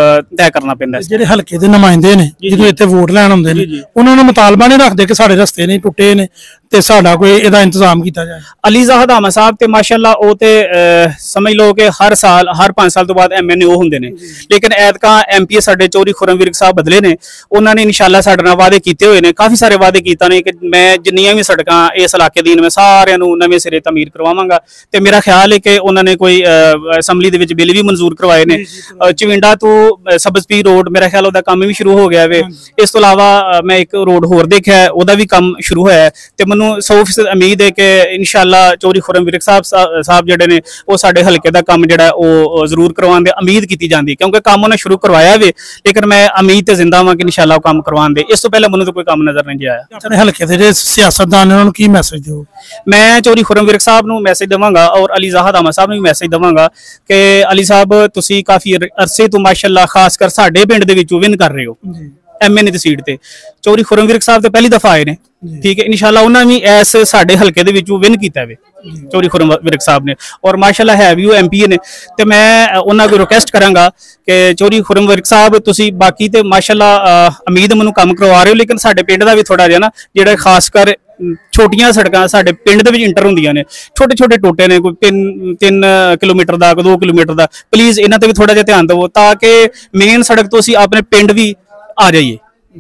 तय करना पैंदा। ਜਿਹੜੇ ਹਲਕੇ ਦੇ ਨੁਮਾਇੰਦੇ ਨੇ ਜਦੋਂ ਇੱਥੇ ਵੋਟ ਲੈਣ ਆਉਂਦੇ ਨੇ ਉਹਨਾਂ ਨੂੰ ਮੁਤਾਲਬਾ ਨਹੀਂ ਰੱਖਦੇ ਕਿ ਸਾਡੇ ਰਸਤੇ ਨਹੀਂ ਟੁੱਟੇ ਨੇ ਤੇ ਸਾਡਾ ਕੋਈ ਇਹਦਾ ਇੰਤਜ਼ਾਮ ਕੀਤਾ ਜਾਏ? ਅਲੀ ਜ਼ਾਹਦ ਆਮਾ ਸਾਹਿਬ ਤੇ ਮਾਸ਼ਾਅੱਲਾ ਉਹ ਤੇ ਸਮਝ ਲਓ ਕਿ ਹਰ ਸਾਲ ਹਰ 5 ਸਾਲ ਤੋਂ ਬਾਅਦ ਐਮਐਨਏ ਉਹ ਹੁੰਦੇ ਨੇ। ਲੇਕਿਨ ਐਤਕਾਂ ਐਮਪੀ ਸਾਡੇ ਚੌਧਰੀ ਖੁਰਮ ਵਿਰਕ ਸਾਹਿਬ ਬਦਲੇ ਨੇ, ਉਹਨਾਂ ਨੇ ਇਨਸ਼ਾਅੱਲਾ ਸਾਡੇ ਨਾਲ ਵਾਅਦੇ ਕੀਤੇ ਹੋਏ ਨੇ, ਕਾਫੀ ਸਾਰੇ ਵਾਅਦੇ ਕੀਤਾ ਨੇ ਕਿ ਮੈਂ ਜਿੰਨੀਆਂ ਵੀ ਸੜਕਾਂ ਇਸ ਇਲਾਕੇ ਦੀਆਂ ਮੈਂ ਸਾਰਿਆਂ ਨੂੰ ਨਵੇਂ ਸਿਰੇ ਤਮੀਰ ਕਰਵਾਵਾਂਗਾ। ਤੇ ਮੇਰਾ ਖਿਆਲ ਹੈ ਕਿ ਉਹਨਾਂ ਨੇ ਕੋਈ ਅਸੈਂਬਲੀ ਦੇ ਵਿੱਚ ਬਿੱਲ ਵੀ ਮਨਜ਼ੂਰ ਕਰਵਾਏ ਨੇ। ਚਵਿੰਡਾ ਤੋਂ ਸਬਜ਼ਪੀਰ ਰੋਡ ਮੇਰਾ ਖਿਆਲ ਉਹਦਾ ਕੰਮ ਵੀ ਸ਼ੁਰੂ ਹੋ ਗਿਆ ਵੇ। ਇਸ ਤੋਂ ਇਲਾਵਾ ਮੈਂ ਇੱਕ ਰੋਡ ਹੋਰ ਦੇਖਿਆ ਉਹਦਾ ਵੀ ਕੰਮ ਸ਼ੁਰੂ ਹੋਇਆ ਤੇ ਮੈਨੂੰ 100% ਉਮੀਦ ਹੈ ਕਿ ਇਨਸ਼ਾਅੱਲਾ ਚੌਧਰੀ ਖੁਰਮ ਵਿਰਕ ਸਾਹਿਬ ਜਿਹੜੇ ਨੇ ਉਹ ਸਾਡੇ ਹਲਕੇ ਦਾ ਕੰਮ ਜਿਹੜਾ ਉਹ ਜ਼ਰੂਰ ਕਰਵਾਉਣ ਦੀ ਉਮੀਦ ਕੀਤੀ ਜਾਂਦੀ, ਕਿਉਂਕਿ ਕੰਮ ਉਹਨੇ ਸ਼ੁਰੂ ਕਰਵਾਇਆ ਵੇ। ਲੇਕਿਨ ਮੈਂ ਉਮੀਦ ਤੇ ਜ਼ਿੰਦਾ ਹਾਂ ਕਿ ਇਨਸ਼ਾਅੱਲਾ ਉਹ ਕੰਮ ਕਰਵਾਉਣ ਦੇ। ਇਸ ਤੋਂ ਪਹਿਲਾਂ ਮੈਨੂੰ ਤਾਂ ਕੋਈ ਕੰਮ ਨਜ਼ਰ ਨਹੀਂ ਆਇਆ। ਆਪਣੇ ਹਲਕੇ ਦੇ ਜਿਹੜੇ ਸਿਆਸਤਦਾਨ ਨੇ ਉਹਨਾਂ ਨੂੰ ਕੀ ਮੈਸੇਜ ਦਿਓ? ਮੈਂ ਚੌਧਰੀ ਖੁਰਮ ਵਿਰਕ ਸਾਹਿਬ ਨੂੰ ਮੈਸੇਜ ਦੇਵਾਂਗਾ ਔਰ ਅਲੀ ਜ਼ਾਹਦ ਆਮਾ ਸਾਹਿਬ ਨੂੰ ਵੀ ਮੈਸੇਜ ਦੇਵਾਂਗਾ ਕਿ ਅਲੀ ਸਾਹਿਬ ਤੁਸੀਂ ਕਾਫੀ ਅਰਸੇ ਤੋਂ ਮਾਸ਼ਾਅੱਲਾ ਖਾਸਕਰ ਸਾਡੇ ਪਿੰਡ ਦੇ ਵਿੱਚੋਂ ਵਿਨ ਕਰ ਰਹੇ ਹੋ ਐਮਐਨਏ ਦੀ ਸੀਟ ਤੇ। ਚੌਧਰੀ ਖੁਰਮ ਵਿਰਕ ਸਾਹਿਬ ਤੇ ਪਹਿਲੀ ਦਫਾ ਆਏ ਨੇ, ਠੀਕ ਹੈ। ਇਨਸ਼ਾਅੱਲਾ ਉਹਨਾਂ ਵੀ ਐਸ ਸਾਡੇ ਹਲਕੇ ਦੇ ਵਿੱਚੋਂ ਵਿਨ ਕੀਤਾ ਵੇ ਚੌਧਰੀ ਖੁਰਮ ਵਿਰਕ ਸਾਹਿਬ ਨੇ ਔਰ ਮਾਸ਼ਾਅੱਲਾ ਹੈ ਵੀ ਉਹ ਐਮਪੀ ਨੇ। ਤੇ ਮੈਂ ਉਹਨਾਂ ਕੋਲ ਰਿਕੁਐਸਟ ਕਰਾਂਗਾ ਕਿ ਚੌਧਰੀ ਖੁਰਮ ਵਿਰਕ ਸਾਹਿਬ ਤੁਸੀਂ ਬਾਕੀ ਤੇ ਮਾਸ਼ਾਅੱਲਾ ਉਮੀਦ ਮੈਨੂੰ ਕੰਮ ਕਰਵਾ ਰਹੇ ਹੋ, ਲੇਕਿਨ ਸਾਡੇ ਪਿੰਡ ਦਾ ਵੀ ਥੋੜਾ ਜਿਹਾ ਨਾ ਜਿਹੜਾ ਖਾਸਕਰ ਛੋਟੀਆਂ ਸੜਕਾਂ ਸਾਡੇ ਪਿੰਡ ਦੇ ਵਿੱਚ ਇੰਟਰ ਹੁੰਦੀਆਂ ਨੇ, ਛੋਟੇ ਛੋਟੇ ਟੋਟੇ ਨੇ, ਕੋਈ 3 ਕਿਲੋਮੀਟਰ ਦਾ, ਕੋਈ 2 ਕਿਲੋਮੀਟਰ ਦਾ, ਪਲੀਜ਼ ਇਹਨਾਂ ਤੇ ਵੀ ਥੋੜਾ ਜਿਹਾ ਧਿਆਨ ਦਿਵੋ ਤਾਂ ਕਿ ਮੇਨ ਸੜਕ ਤੋਂ ਅਸੀਂ ਆਪਣੇ ਪਿੰਡ ਵੀ ਆ ਜਾਈਏ।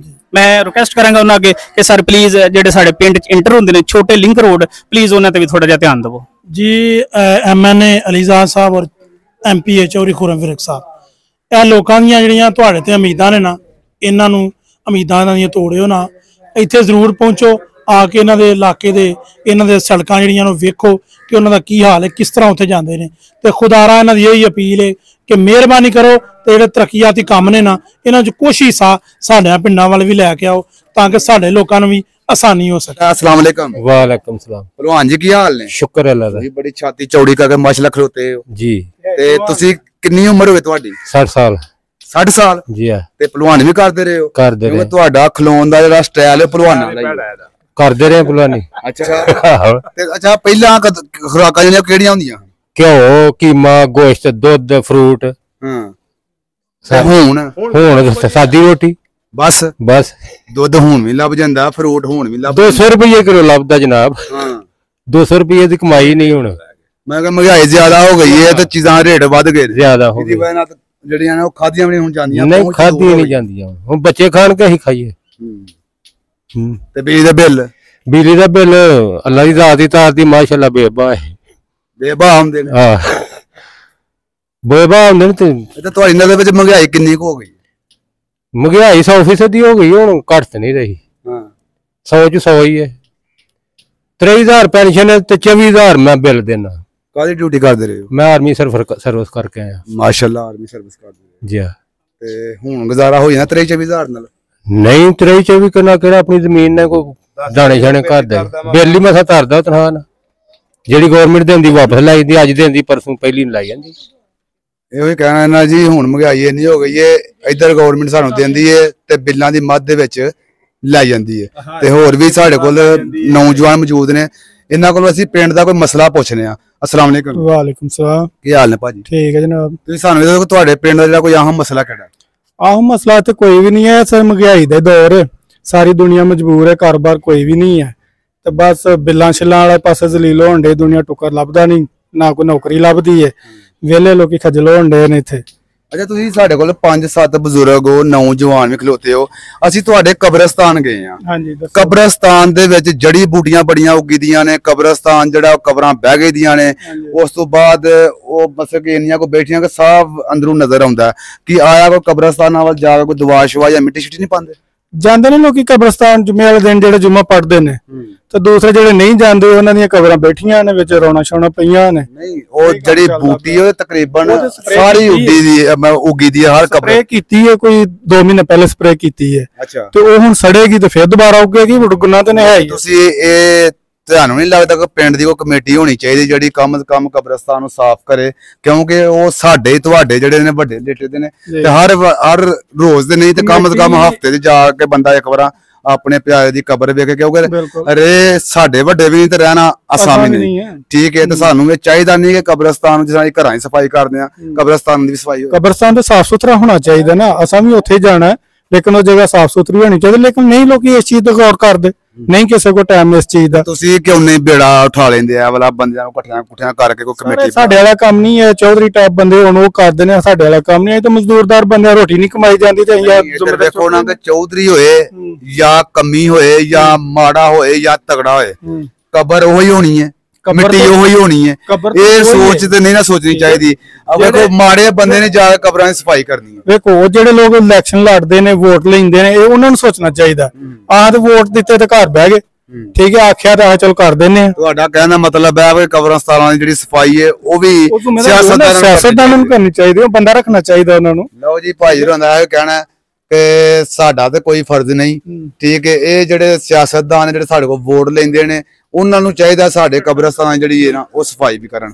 ਮੈਂ ਰਿਕੁਐਸਟ ਕਰਾਂਗਾ ਉਹਨਾਂ ਅੱਗੇ ਕਿ ਸਰ ਪਲੀਜ਼ ਜਿਹੜੇ ਸਾਡੇ ਪਿੰਡ ਚ ਇੰਟਰ ਹੁੰਦੇ ਨੇ ਛੋਟੇ ਲਿੰਕ ਰੋਡ, ਪਲੀਜ਼ ਉਹਨਾਂ ਤੇ ਵੀ ਥੋੜਾ ਜਿਹਾ ਧਿਆਨ ਦਿਵੋ ਜੀ। ਐਮਐਨਏ ਅਲੀ ਜ਼ਾਹਦ ਸਾਹਿਬ ਔਰ ਐਮਪੀ ਚੌਧਰੀ ਖੁਰਮ ਵਿਰਕ ਸਾਹਿਬ, ਇਹ ਲੋਕਾਂ ਦੀਆਂ ਜਿਹੜੀਆਂ ਤੁਹਾਡੇ ਤੇ ਉਮੀਦਾਂ ਨੇ ਨਾ, ਇਹਨਾਂ ਨੂੰ ਉਮੀਦਾਂ ਦੀਆਂ ਤੋੜਿਓ ਨਾ। ਇੱਥੇ ਜ਼ਰੂਰ ਪਹੁੰਚੋ, ਆ ਕੇ ਇਹਨਾਂ ਦੇ ਇਲਾਕੇ ਦੇ ਇਹਨਾਂ ਦੇ ਸੜਕਾਂ ਜਿਹੜੀਆਂ ਨੂੰ ਵੇਖੋ ਕਿ ਉਹਨਾਂ ਦਾ ਕੀ ਹਾਲ ਹੈ, ਕਿਸ ਤਰ੍ਹਾਂ ਉੱਥੇ ਜਾਂਦੇ ਨੇ। ਤੇ ਖੁਦਾਰਾ ਇਹਨਾਂ ਦੀ ਇਹੀ ਅਪੀਲ ਹੈ ਕਿ ਮਿਹਰਬਾਨੀ ਕਰੋ ਤੇ ਜਿਹੜੇ ਤਰੱਕੀਆਤੀ ਕੰਮ ਨੇ ਨਾ ਇਹਨਾਂ 'ਚ ਕੁਛ ਹਿੱਸਾ ਸਾਡੇ ਪਿੰਡਾਂ ਵੱਲ ਵੀ ਲੈ ਕੇ ਆਓ ਤਾਂ ਕਿ ਸਾਡੇ ਲੋਕਾਂ ਨੂੰ ਵੀ ਆਸਾਨੀ ਹੋ ਸਕੇ। अस्सलाम वालेकुम। वालेकुम सलाम। ਭਲਵਾਨ ਜੀ ਕੀ ਹਾਲ ਨੇ? शुक्र है अल्लाह दा। ਤੁਸੀਂ ਬੜੀ ਛਾਤੀ ਚੌੜੀ ਕਰਕੇ ਮਾਸ਼ਾਅੱਲਾ ਖਲੋਤੇ ਹੋ जी। ਤੇ ਤੁਸੀਂ ਕਿੰਨੀ ਉਮਰ ਹੋਵੇ ਤੁਹਾਡੀ? 60 साल। 60 ਸਾਲ जी हाँ। ਤੇ ਭਲਵਾਨ ਵੀ ਕਰਦੇ ਰਹੇ ਹੋ? ਕਰਦੇ ਰਹੇ। ਕਿਉਂਕਿ ਤੁਹਾਡਾ ਖਲੋਣ ਦਾ ਜਿਹੜਾ ਸਟਾਈਲ ਹੈ ਭਲਵਾਨਾਂ ਦਾ ਹੀ करते रहे पुलानी। ਅੱਛਾ ਤੇ ਅੱਛਾ ਪਹਿਲਾਂ ਖੁਰਾਕਾਂ ਜਿਹੜੀਆਂ ਕਿਹੜੀਆਂ ਹੁੰਦੀਆਂ? घ्यो कीमा गोश्त दुध फ्रूट। ਹਾਂ ਹੁਣ सादी रोटी ਬਸ बस। ਦੁੱਧ ਹੁਣ ਵੀ ਲੱਭ ਜਾਂਦਾ, ਫਰੂਟ ਹੁਣ ਵੀ ਲੱਭ 200 रुपये किलो लभदा जनाब। 200 रुपये की कमाई नहीं हुण। ਮੈਂ ਕਿਹਾ ਮਹਿੰਗਾਈ ਜ਼ਿਆਦਾ ਹੋ ਗਈ ਹੈ ਤੇ ਚੀਜ਼ਾਂ ਰੇਟ ਵੱਧ ਗਏ ਜ਼ਿਆਦਾ ਹੋ ਗਏ। ਜਿਹੜੀਆਂ ਨੇ ਉਹ ਖਾਧੀਆਂ ਵੀ ਨਹੀਂ ਹੁਣ ਜਾਂਦੀਆਂ। ਨਹੀਂ ਖਾਧੀਆਂ ਨਹੀਂ ਜਾਂਦੀਆਂ ਹੁਣ ਬੱਚੇ ਖਾਣ ਕੇ ਅਸੀਂ ਖਾਈਏ। ਤੇ ਬਿਜਲੀ ਦਾ ਬਿੱਲ? ਬਿਜਲੀ ਦਾ ਬਿੱਲ ਅੱਲਾ ਦੀ ਜ਼ਾਤ ਦੀ ਤਾਰ ਦੀ ਮਾਸ਼ਾਅੱਲਾ ਬੇਬਾ ਹੈ। ਬੇਬਾ ਹੁੰਦੇ ਨੇ? ਹਾਂ ਬੇਬਾ ਹੁੰਦੇ ਨੇ। ਤੇ ਤੁਹਾਡੀ ਨਜ਼ਰ ਵਿੱਚ ਮਹਿੰਗਾਈ ਕਿੰਨੀ ਕੁ ਹੋ ਗਈ? ਮਹਿੰਗਾਈ 100% ਦੀ ਹੋ ਗਈ, ਹੁਣ ਘੱਟ ਨਹੀਂ ਰਹੀ। 100 ਚ 100 ਹੀ ਹੈ। 23,000 ਪੈਨਸ਼ਨ ਹੈ ਤੇ 24,000 ਮੈਂ ਬਿੱਲ ਦੇਣਾ। ਕਾਹਦੀ ਡਿਊਟੀ ਕਰਦੇ ਰਹੇ ਹੋ? ਮੈਂ ਆਰਮੀ ਸਰਵਿਸ ਕਰਕੇ ਆਇਆ। ਮਾਸ਼ਾਅੱਲਾ, ਆਰਮੀ ਸਰਵਿਸ ਕਰਦੇ ਜੀ। ਤੇ ਹੁਣ ਗੁਜ਼ਾਰਾ ਹੋ ਜਾਣਾ 23-24,000 ਨਾਲ? ਨਹੀਂ 23-24 ਕਿਹੜਾ ਆਪਣੀ ਜ਼ਮੀਨ ਨੇ ਕੋਈ ਦਾਣੇ ਛਾਣੇ ਘਰ ਦੇ ਬਿੱਲ ਹੀ ਮਸਾ ਧਰਦਾ ਤਨਖਾਹ ਨਾਲ, ਜਿਹੜੀ ਗਵਰਨਮੈਂਟ ਦਿੰਦੀ ਵਾਪਸ ਲੈ ਜਾਂਦੀ, ਅੱਜ ਦਿੰਦੀ ਪਰਸੋਂ ਪਹਿਲੀ ਨਹੀਂ ਲਾਈ ਜਾਂਦੀ। ਇਹੋ ਹੀ ਕਹਿਣਾ ਇਹਨਾਂ ਜੀ, ਹੁਣ ਮਹਿੰਗਾਈ ਇੰਨੀ ਹੋ ਗਈ ਏ, ਇੱਧਰ ਗਵਰਨਮੈਂਟ ਸਾਨੂੰ ਦਿੰਦੀ ਏ ਤੇ ਬਿੱਲਾਂ ਦੀ ਮੱਧ ਦੇ ਵਿੱਚ ਲੈ ਜਾਂਦੀ ਏ। ਤੇ ਹੋਰ ਵੀ ਸਾਡੇ ਕੋਲ ਨੌਜਵਾਨ ਮੌਜੂਦ ਨੇ, ਇਹਨਾਂ ਕੋਲ ਅਸੀਂ ਪਿੰਡ ਦਾ ਕੋਈ ਮਸਲਾ ਪੁੱਛਨੇ ਆ। अस्सलाम वालेकुम। वालेकुम सलाम। ਕੀ ਹਾਲ ਨੇ ਭਾਜੀ? ठीक है जनाब। ਤੁਸੀਂ ਸਾਨੂੰ ਦੱਸੋ ਤੁਹਾਡੇ ਪਿੰਡ ਦਾ ਜਿਹੜਾ ਕੋਈ ਅਹਿਮ ਮਸਲਾ ਕਿਹੜਾ? ਆਹ ਮਸਲਾ ਤੇ ਕੋਈ ਵੀ ਨਹੀਂ ਹੈ ਸਰ, ਮਹਿੰਗਾਈ ਦੇ ਦੌਰ ਸਾਰੀ ਦੁਨੀਆ ਮਜਬੂਰ ਹੈ, ਕਾਰੋਬਾਰ ਕੋਈ ਵੀ ਨਹੀਂ ਹੈ ਤੇ ਬਸ ਬਿੱਲਾਂ ਛਿੱਲਾਂ ਵਾਲੇ ਪਾਸੇ ਜ਼ਲੀਲ ਹੋਣ ਦੇ, ਦੁਨੀਆ ਟੁੱਕਰ ਲੱਭਦਾ ਨਹੀਂ, ਨਾ ਕੋਈ ਨੌਕਰੀ ਲੱਭਦੀ ਹੈ, ਵਿਹਲੇ ਲੋਕੀ ਖੱਜਲ ਹੋਣ ਦੇ ਨੇ ਇੱਥੇ। ਅੱਛਾ, ਤੁਸੀਂ ਸਾਡੇ ਕੋਲ 5-7 ਬਜ਼ੁਰਗ ਹੋ, ਨੌਜਵਾਨ ਵੀ ਖਲੋਤੇ ਹੋ, ਅਸੀਂ ਤੁਹਾਡੇ ਕਬਰਸਤਾਨ ਗਏ ਆ। ਹਾਂਜੀ। ਕਬਰਸਤਾਨ ਦੇ ਵਿੱਚ ਜੜੀ ਬੂਟੀਆਂ ਬੜੀਆਂ ਉੱਗੀ ਦੀਆਂ ਨੇ, ਕਬਰਸਤਾਨ ਜਿਹੜਾ ਕਬਰਾਂ ਬਹਿ ਗਈ ਦੀਆਂ ਨੇ, ਉਸ ਤੋਂ ਬਾਅਦ ਉਹ ਮਤਲਬ ਕਿ ਇੰਨੀਆਂ ਕੋ ਬੈਠੀਆਂ ਕਿ ਸਾਫ਼ ਅੰਦਰੋਂ ਨਜ਼ਰ ਆਉਂਦਾ ਕਿ ਆਇਆ ਕੋਈ ਕਬਰਸਤਾਨਾਂ ਵੱਲ ਜਾ ਕੇ ਕੋਈ ਦੁਆ ਸ਼ਵਾ ਜਾਂ ਮਿੱਟੀ ਸ਼ਿੱਟੀ ਨਹੀਂ ਪਾਉਂਦੇ? ਜਾਂਦੇ ਨੇ ਲੋਕੀ ਕਬਰਸਤਾਨ ਜੁਮੇ ਵਾਲੇ ਦਿਨ, ਜਿਹੜੇ ਜੁਮਾ ਪੜ੍ਹਦੇ ਨੇ, ਤੇ ਦੂਸਰੇ ਜਿਹੜੇ ਨਹੀਂ ਜਾਂਦੇ ਉਹਨਾਂ ਦੀਆਂ ਕਬਰਾਂ ਬੈਠੀਆਂ ਨੇ, ਵਿੱਚ ਰੌਣਾ ਛਾਉਣਾ ਪਈਆਂ ਨੇ। ਨਹੀਂ, ਉਹ ਜਿਹੜੀ ਬੂਟੀ ਉਹ ਤਕਰੀਬਨ ਸਾਰੀ ਉੱਗੀ ਦੀ ਹੈ ਹਰ ਕਬਰ। ਸਪਰੇ ਕੀਤੀ ਹੈ, ਕੋਈ 2 ਮਹੀਨੇ ਪਹਿਲੇ ਸਪਰੇ ਕੀਤੀ ਹੈ। ਅੱਛਾ। ਤੇ ਉਹ ਹੁਣ ਸੜੇਗੀ ਤੇ ਫਿਰ ਦੁਬਾਰਾ ਉੱਗੇਗੀ, ਗੁਨਾਹ ਤੇ ਨਹੀਂ ਹੈ। ਤੁਸੀਂ ਇਹ ਤੁਹਾਨੂੰ ਨਹੀਂ ਲੱਗਦਾ ਕਿ ਪਿੰਡ ਦੀ ਕੋਈ ਕਮੇਟੀ ਹੋਣੀ ਚਾਹੀਦੀ ਜਿਹੜੀ ਕਮ ਸੇ ਕਮ ਕਬਰਸਤਾਨ ਨੂੰ ਸਾਫ਼ ਕਰੇ? ਕਿਉਂਕਿ ਉਹ ਸਾਡੇ ਤੁਹਾਡੇ ਜਿਹੜੇ ਨੇ ਵੱਡੇ ਲੇਟੇ ਦੇ ਨੇ, ਤੇ ਹਰ ਰੋਜ਼ ਦੇ ਨਹੀਂ ਤੇ ਕਮ ਸੇ ਕਮ ਹਫ਼ਤੇ 'ਚ ਜਾ ਕੇ ਬੰਦਾ ਇੱਕ ਵਾਰ ਆਪਣੇ ਪਿਆਰੇ ਦੀ ਕਬਰ ਵੇਖੇ, ਕਿਉਂਕਿ ਅਰੇ ਸਾਡੇ ਵੱਡੇ ਵੀ ਨਹੀਂ ਤੇ ਰਹਿਣਾ ਆਸਾਨ ਨਹੀਂ। ਠੀਕ ਹੈ, ਤੇ ਸਾਨੂੰ ਇਹ ਚਾਹੀਦਾ ਨਹੀਂ ਕਿ ਕਬਰਸਤਾਨ ਨੂੰ, ਜਿਸ ਤਰ੍ਹਾਂ ਘਰਾਂ ਦੀ ਸਫਾਈ ਕਰਦੇ ਆ, ਕਬਰਸਤਾਨ ਦੀ ਵੀ ਸਫਾਈ ਹੋਵੇ। ਕਬਰਸਤਾਨ ਤੇ ਸਾਫ਼ ਸੁਥਰਾ ਹੋਣਾ ਚਾਹੀਦਾ ਨਾ, ਅਸਾਂ ਵੀ ਉੱਥੇ ਜਾਣਾ, ਲੇਕਿਨ ਉਹ ਜਗ੍ਹਾ ਸਾਫ਼ ਸੁਥਰੀ ਹੋਣੀ ਚਾਹੀਦੀ, ਲੇਕਿਨ ਨਹੀਂ ਲੋਕੀ ਇਸ ਚੀਜ਼ ਤੇ ਗੌਰ ਕਰਦੇ, ਨਹੀਂ ਕਿਸੇ ਕੋ ਟਾਈਮ ਇਸ ਚੀਜ਼ ਦਾ। ਤੁਸੀਂ ਕਿਉਂ ਨਹੀਂ ਬੇੜਾ ਉਠਾ ਲੈਂਦੇ ਆ ਵਾਲਾ ਬੰਦਿਆਂ ਨੂੰ ਇਕੱਠਿਆਂ ਕਰਕੇ ਕੋਈ ਕਮੇਟੀ? ਸਾਡੇ ਵਾਲਾ ਕੰਮ ਨਹੀਂ ਹੈ, ਚੌਧਰੀ ਟਾਈਪ ਬੰਦੇ ਹੁਣ ਉਹ ਕਰਦੇ ਨੇ, ਸਾਡੇ ਵਾਲਾ ਕੰਮ ਨਹੀਂ ਹੈ। ਤੇ ਮਜ਼ਦੂਰਦਾਰ ਬੰਦੇ ਰੋਟੀ ਨਹੀਂ ਕਮਾਈ ਜਾਂਦੀ ਤੇ ਦੇਖੋ ਨਾ ਕਿ ਚੌਧਰੀ ਹੋਏ ਜਾਂ ਕਮੀ ਹੋਏ ਜਾਂ ਮਾੜਾ ਹੋਏ ਜਾਂ ਤਗੜਾ ਹੋਏ, ਕਬਰ ਉਹੀ ਹੋਣੀ ਹੈ, ਮਿੱਟੀ ਉਹੀ ਹੋਣੀ ਹੈ। ਇਹ ਸੋਚ ਤੇ ਨਹੀਂ ਨਾ ਸੋਚਣੀ ਚਾਹੀਦੀ। ਵੇਖੋ ਮਾੜੇ ਬੰਦੇ ਨੇ ਜਾ ਕੇ ਕਬਰਾਂ ਦੀ ਸਫਾਈ ਕਰਨੀ ਹੈ। ਵੇਖੋ ਉਹ ਜਿਹੜੇ ਲੋਕ ਇਲੈਕਸ਼ਨ ਲੜਦੇ ਨੇ, ਵੋਟ ਲੈਂਦੇ ਨੇ, ਇਹ ਉਹਨਾਂ ਨੂੰ ਸੋਚਣਾ ਚਾਹੀਦਾ। ਆਹ ਤੇ ਵੋਟ ਦਿੱਤੇ ਤੇ ਘਰ ਬਹਿ ਗਏ, ਠੀਕ ਹੈ, ਆਖਿਆ ਤਾਂ ਚਲ ਕਰ ਦਿੰਦੇ ਆ। ਤੁਹਾਡਾ ਕਹਿਣ ਦਾ ਮਤਲਬ ਹੈ ਕਿ ਕਬਰਸਤਾਨਾਂ ਦੀ ਜਿਹੜੀ ਸਫਾਈ ਹੈ ਉਹ ਵੀ ਸਿਆਸਤਦਾਨਾਂ ਨੂੰ ਕਰਨੀ ਚਾਹੀਦੀ, ਉਹ ਬੰਦਾ ਰੱਖਣਾ ਚਾਹੀਦਾ ਉਹਨਾਂ ਨੂੰ। ਲਓ ਜੀ, ਭਾਈ ਹੋਰਾਂ ਦਾ ਇਹ ਕਹਿਣਾ ਕਿ ਸਾਡਾ ਤੇ ਕੋਈ ਫਰਜ਼ ਨਹੀਂ, ਠੀਕ ਹੈ, ਇਹ ਜਿਹੜੇ ਸਿਆਸਤਦਾਨ ਨੇ ਜਿਹੜੇ ਸਾਡੇ ਕੋਲ ਵੋਟ ਲੈਂਦੇ ਨੇ, ਉਹਨਾਂ ਨੂੰ ਚਾਹੀਦਾ ਸਾਡੇ ਕਬਰਸਤਾਨ ਜਿਹੜੀ ਹੈ ਨਾ ਉਹ ਸਫਾਈ ਵੀ ਕਰਨ।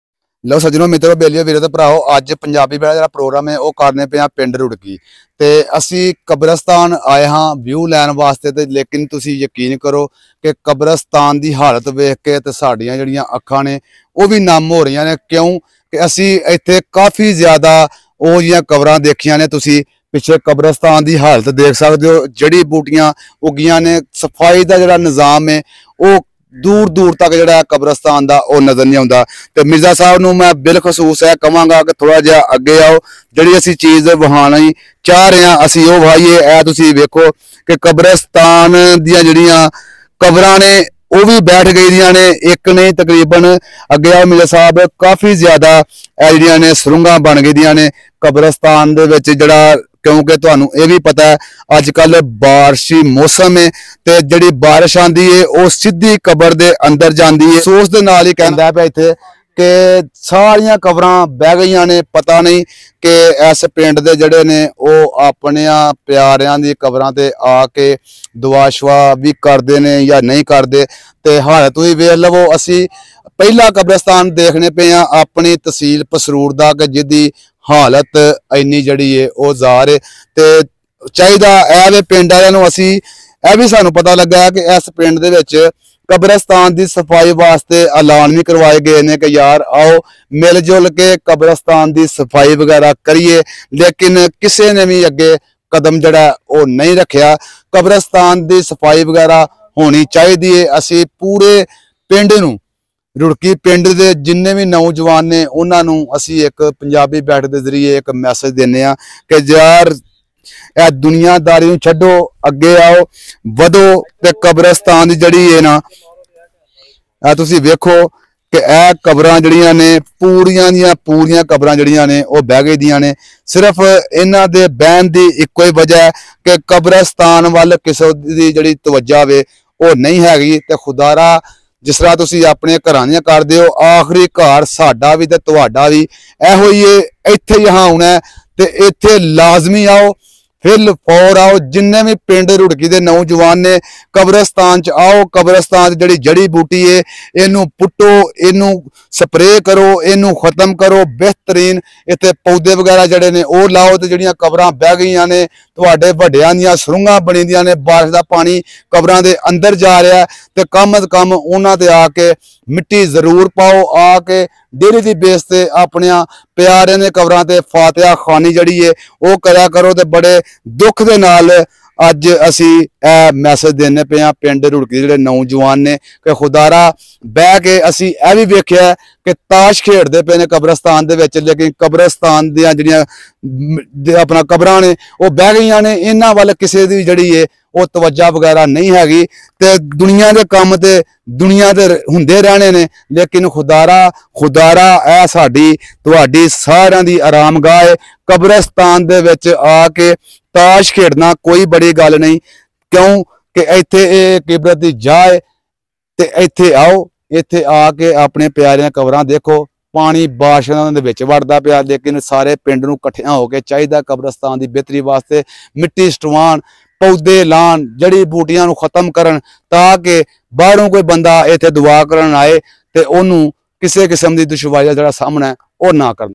ਲਓ ਸੱਜਣੋ, ਮਿੱਤਰੋ, ਬੇਲੀਓ ਵੀਰੋ ਤੇ ਭਰਾਓ, ਅੱਜ ਪੰਜਾਬੀ ਬੈਠ ਜਿਹੜਾ ਪ੍ਰੋਗਰਾਮ ਹੈ ਉਹ ਕਰਨੇ ਪਿਆ ਪਿੰਡ ਰੁੜਕੀ, ਤੇ ਅਸੀਂ ਕਬਰਸਤਾਨ ਆਏ ਹਾਂ ਵਿਊ ਲੈਣ ਵਾਸਤੇ। ਤੇ ਲੇਕਿਨ ਤੁਸੀਂ ਯਕੀਨ ਕਰੋ ਕਿ ਕਬਰਸਤਾਨ ਦੀ ਹਾਲਤ ਵੇਖ ਕੇ ਤੇ ਸਾਡੀਆਂ ਜਿਹੜੀਆਂ ਅੱਖਾਂ ਨੇ ਉਹ ਵੀ ਨਮ ਹੋ ਰਹੀਆਂ ਨੇ। ਕਿਉਂ ਕਿ ਅਸੀਂ ਇੱਥੇ ਕਾਫੀ ਜ਼ਿਆਦਾ ਉਹ ਜਿਹੀਆਂ ਕਬਰਾਂ ਦੇਖੀਆਂ ਨੇ। ਤੁਸੀਂ ਪਿੱਛੇ ਕਬਰਸਤਾਨ ਦੀ ਹਾਲਤ ਦੇਖ ਸਕਦੇ ਹੋ, ਜੜੀ ਬੂਟੀਆਂ ਉੱਗੀਆਂ ਨੇ, ਸਫਾਈ ਦਾ ਜਿਹੜਾ ਨਿਜ਼ਾਮ ਹੈ ਉਹ ਦੂਰ ਦੂਰ ਤੱਕ ਜਿਹੜਾ ਕਬਰਸਤਾਨ ਦਾ ਉਹ ਨਜ਼ਰ ਨਹੀਂ ਆਉਂਦਾ। ਤੇ ਮਿਰਜ਼ਾ ਸਾਹਿਬ ਨੂੰ ਮੈਂ ਬਿਲਖਸੂਸ ਹੈ ਕਵਾਂਗਾ ਕਿ ਥੋੜਾ ਜਿਹਾ ਅੱਗੇ ਆਓ, ਜਿਹੜੀ ਅਸੀਂ ਚੀਜ਼ ਵਹਾਉਣਾ ਹੀ ਚਾਹ ਰਹੇ ਹਾਂ ਅਸੀਂ ਉਹ ਵਹਾਈਏ। ਇਹ ਤੁਸੀਂ ਵੇਖੋ ਕਿ ਕਬਰਸਤਾਨ ਦੀਆਂ ਜਿਹੜੀਆਂ ਕਬਰਾਂ ਨੇ ਉਹ ਵੀ ਬੈਠ ਗਈ ਦੀਆਂ ਨੇ, ਇੱਕ ਨੇ ਤਕਰੀਬਨ। ਅੱਗੇ ਆਓ ਮਿਰਜ਼ਾ ਸਾਹਿਬ, ਕਾਫੀ ਜ਼ਿਆਦਾ ਇਹ ਜਿਹੜੀਆਂ ਨੇ ਸੁਰੰਗਾਂ ਬਣ ਗਈ ਦੀਆਂ ਨੇ ਕਬਰਸਤਾਨ ਦੇ ਵਿੱਚ, ਜਿਹੜਾ ਕਿਉਂਕਿ ਤੁਹਾਨੂੰ ਇਹ ਵੀ ਪਤਾ ਹੈ ਅੱਜ ਕੱਲ ਬਾਰਿਸ਼ੀ ਮੌਸਮ ਹੈ ਤੇ ਜਿਹੜੀ ਬਾਰਿਸ਼ ਆਂਦੀ ਹੈ ਉਹ ਸਿੱਧੀ ਕਬਰ ਦੇ ਅੰਦਰ ਜਾਂਦੀ ਹੈ। ਸੋਚ ਦੇ ਨਾਲ ਹੀ ਕਹਿੰਦਾ ਪਿਆ ਇੱਥੇ ਕਿ ਸਾਰੀਆਂ ਕਬਰਾਂ ਬਹਿ ਗਈਆਂ ਨੇ। ਪਤਾ ਨਹੀਂ ਕਿ ਇਸ ਪਿੰਡ ਦੇ ਜਿਹੜੇ ਨੇ ਉਹ ਆਪਣਿਆਂ ਪਿਆਰਿਆਂ ਦੀ ਕਬਰਾਂ ਤੇ ਆ ਕੇ ਦੁਆ ਸ਼ਵਾ ਵੀ ਕਰਦੇ ਨੇ ਜਾਂ ਨਹੀਂ ਕਰਦੇ। ਤੇ ਹਾਲਤ ਤੁਸੀਂ ਵੇਖ ਲਵੋ, ਅਸੀਂ ਪਹਿਲਾ ਕਬਰਸਤਾਨ ਦੇਖਣੇ ਪਏ ਆ ਆਪਣੀ ਤਹਿਸੀਲ ਪਸਰੂਰ ਦਾ ਕਿ ਜਿਹਦੀ ਹਾਲਤ ਇੰਨੀ ਜਿਹੜੀ ਹੈ ਉਹ ਜ਼ਾਰ ਹੈ। ਤੇ ਚਾਹੀਦਾ ਇਹ ਪਿੰਡ ਵਾਲਿਆਂ ਨੂੰ, ਅਸੀਂ ਇਹ ਵੀ ਸਾਨੂੰ ਪਤਾ ਲੱਗਾ ਕਿ ਇਸ ਪਿੰਡ ਦੇ ਵਿੱਚ ਕਬਰਸਤਾਨ ਦੀ ਸਫਾਈ ਵਾਸਤੇ ਐਲਾਨ ਵੀ ਕਰਵਾਏ ਗਏ ਨੇ ਕਿ ਯਾਰ ਆਓ ਮਿਲ ਜੁਲ ਕੇ ਕਬਰਸਤਾਨ ਦੀ ਸਫਾਈ ਵਗੈਰਾ ਕਰੀਏ, ਲੇਕਿਨ ਕਿਸੇ ਨੇ ਵੀ ਅੱਗੇ ਕਦਮ ਜਿਹੜਾ ਉਹ ਨਹੀਂ ਰੱਖਿਆ। ਕਬਰਸਤਾਨ ਦੀ ਸਫਾਈ ਵਗੈਰਾ ਹੋਣੀ ਚਾਹੀਦੀ ਹੈ। ਅਸੀਂ ਪੂਰੇ ਪਿੰਡ ਨੂੰ, ਰੁੜਕੀ ਪਿੰਡ ਦੇ ਜਿੰਨੇ ਵੀ ਨੌਜਵਾਨ ਨੇ ਉਹਨਾਂ ਨੂੰ ਅਸੀਂ ਇੱਕ ਪੰਜਾਬੀ ਬੈਠਕ ਦੇ ਜ਼ਰੀਏ ਇੱਕ ਮੈਸੇਜ ਦਿੰਦੇ ਆ ਕਿ ਯਾਰ ਇਹ ਦੁਨੀਆਦਾਰੀ ਨੂੰ ਛੱਡੋ, ਅੱਗੇ ਆਓ, ਵਧੋ। ਤੇ ਕਬਰਸਤਾਨ ਦੀ ਜਿਹੜੀ ਹੈ ਨਾ, ਤੁਸੀਂ ਵੇਖੋ ਕਿ ਇਹ ਕਬਰਾਂ ਜਿਹੜੀਆਂ ਨੇ ਪੂਰੀਆਂ ਦੀਆਂ ਪੂਰੀਆਂ ਕਬਰਾਂ ਜਿਹੜੀਆਂ ਨੇ ਉਹ ਬਹਿ ਗਈ ਦੀਆਂ ਨੇ। ਸਿਰਫ ਇਹਨਾਂ ਦੇ ਬਹਿਣ ਦੀ ਇੱਕੋ ਹੀ ਵਜ੍ਹਾ ਹੈ ਕਿ ਕਬਰਸਤਾਨ ਵੱਲ ਕਿਸੇ ਦੀ ਜਿਹੜੀ ਤਵੱਜਾ ਵੇ ਉਹ ਨਹੀਂ ਹੈਗੀ। ਤੇ ਖੁਦਾਰਾ ਜਿਸ ਤਰ੍ਹਾਂ ਤੁਸੀਂ ਆਪਣੇ ਘਰਾਂ ਦੀਆਂ ਕਰਦੇ ਹੋ, ਆਖਰੀ ਘਰ ਸਾਡਾ ਵੀ ਤੇ ਤੁਹਾਡਾ ਵੀ ਇਹੋ ਹੀ ਇੱਥੇ ਹੀ ਆਉਣਾ ਤੇ ਇੱਥੇ ਲਾਜ਼ਮੀ ਆਓ, ਫਿਰ ਫੌਰ ਆਓ। ਜਿੰਨੇ ਵੀ ਪਿੰਡ ਰੁੜਕੀ ਦੇ ਨੌਜਵਾਨ ਨੇ ਕਬਰਸਤਾਨ 'ਚ ਆਓ। ਕਬਰਸਤਾਨ 'ਚ ਜਿਹੜੀ ਜੜੀ ਬੂਟੀ ਹੈ ਇਹਨੂੰ ਪੁੱਟੋ, ਇਹਨੂੰ ਸਪਰੇਅ ਕਰੋ, ਇਹਨੂੰ ਖਤਮ ਕਰੋ। ਬਿਹਤਰੀਨ ਇੱਥੇ ਪੌਦੇ ਵਗੈਰਾ ਜਿਹੜੇ ਨੇ ਉਹ ਲਾਓ। ਤੇ ਜਿਹੜੀਆਂ ਕਬਰਾਂ ਬਹਿ ਗਈਆਂ ਨੇ, ਤੁਹਾਡੇ ਵੱਡਿਆਂ ਦੀਆਂ ਸੁਰੰਗਾਂ ਬਣੀ ਦੀਆਂ ਨੇ, ਬਾਰਿਸ਼ ਦਾ ਪਾਣੀ ਕਬਰਾਂ ਦੇ ਅੰਦਰ ਜਾ ਰਿਹਾ ਤੇ ਕਮ ਅਜ਼ ਕਮ ਉਹਨਾਂ ਤੇ ਆ ਕੇ ਮਿੱਟੀ ਜ਼ਰੂਰ ਪਾਓ। ਆ ਕੇ ਡੇਰੀ ਦੀ ਬੇਸ ਤੇ ਆਪਣਿਆਂ ਪਿਆਰਿਆਂ ਦੇ ਕਬਰਾਂ ਤੇ ਫਾਤਿਹਾ ਖਾਨੀ ਜਿਹੜੀ ਹੈ ਉਹ ਕਰਿਆ ਕਰੋ। ਤੇ ਬੜੇ ਦੁੱਖ ਦੇ ਨਾਲ ਅੱਜ ਅਸੀਂ ਇਹ ਮੈਸੇਜ ਦੇਣੇ ਪਏ ਹਾਂ ਪਿੰਡ ਰੁੜਕੀ ਜਿਹੜੇ ਨੌਜਵਾਨ ਨੇ ਕਿ ਖੁਦਾਰਾ ਬਹਿ ਕੇ ਅਸੀਂ ਇਹ ਵੀ ਵੇਖਿਆ ਕਿ ਤਾਸ਼ ਖੇਡਦੇ ਪਏ ਨੇ ਕਬਰਸਤਾਨ ਦੇ ਵਿੱਚ, ਲੇਕਿਨ ਕਬਰਸਤਾਨ ਦੀਆਂ ਜਿਹੜੀਆਂ ਆਪਣਾ ਕਬਰਾਂ ਨੇ ਉਹ ਬਹਿ ਗਈਆਂ ਨੇ। ਇਹਨਾਂ ਵੱਲ ਕਿਸੇ ਦੀ ਜਿਹੜੀ ਹੈ ਉਹ ਤਵੱਜਾ ਵਗੈਰਾ ਨਹੀਂ ਹੈਗੀ। ਤੇ ਦੁਨੀਆ ਦੇ ਕੰਮ ਤੇ ਦੁਨੀਆ ਦੇ ਹੁੰਦੇ ਰਹਿਣੇ ਨੇ, ਲੇਕਿਨ ਖੁਦਾਰਾ ਇਹ ਸਾਡੀ ਤੁਹਾਡੀ ਸਾਰਿਆਂ ਦੀ ਆਰਾਮਗਾਹ ਹੈ। ਕਬਰਸਤਾਨ ਦੇ ਵਿੱਚ ਆ ਕੇ ਤਾਸ਼ ਖੇਡਣਾ ਕੋਈ ਬੜੀ ਗੱਲ ਨਹੀਂ, ਕਿਉਂ ਕਿ ਇੱਥੇ ਇਹ ਕਿਬਰਤ ਦੀ ਜਾਹ ਹੈ। ਤੇ ਇੱਥੇ ਆਓ, ਇੱਥੇ ਆ ਕੇ ਆਪਣੇ ਪਿਆਰਿਆਂ ਕਬਰਾਂ ਦੇਖੋ। ਪਾਣੀ ਬਾਸ਼ਨਾਂ ਦੇ ਵਿੱਚ ਵੜਦਾ ਪਿਆ, ਲੇਕਿਨ ਸਾਰੇ ਪਿੰਡ ਨੂੰ ਇਕੱਠਿਆਂ ਹੋ ਕੇ ਚਾਹੀਦਾ ਕਬਰਸਤਾਨ ਦੀ ਬਿਹਤਰੀ ਵਾਸਤੇ ਮਿੱਟੀ ਸਟਵਾਉਣ, ਪੌਦੇ ਲਾਉਣ, ਜੜੀ ਬੂਟੀਆਂ ਨੂੰ ਖਤਮ ਕਰਨ, ਤਾਂ ਕਿ ਬਾਹਰੋਂ ਕੋਈ ਬੰਦਾ ਇੱਥੇ ਦੁਆ ਕਰਨ ਆਏ ਤੇ ਉਹਨੂੰ ਕਿਸੇ ਕਿਸਮ ਦੀ ਦੁਸ਼ਵਾਰੀ ਦਾ ਜਿਹੜਾ ਸਾਹਮਣਾ ਉਹ ਨਾ ਕਰਨ।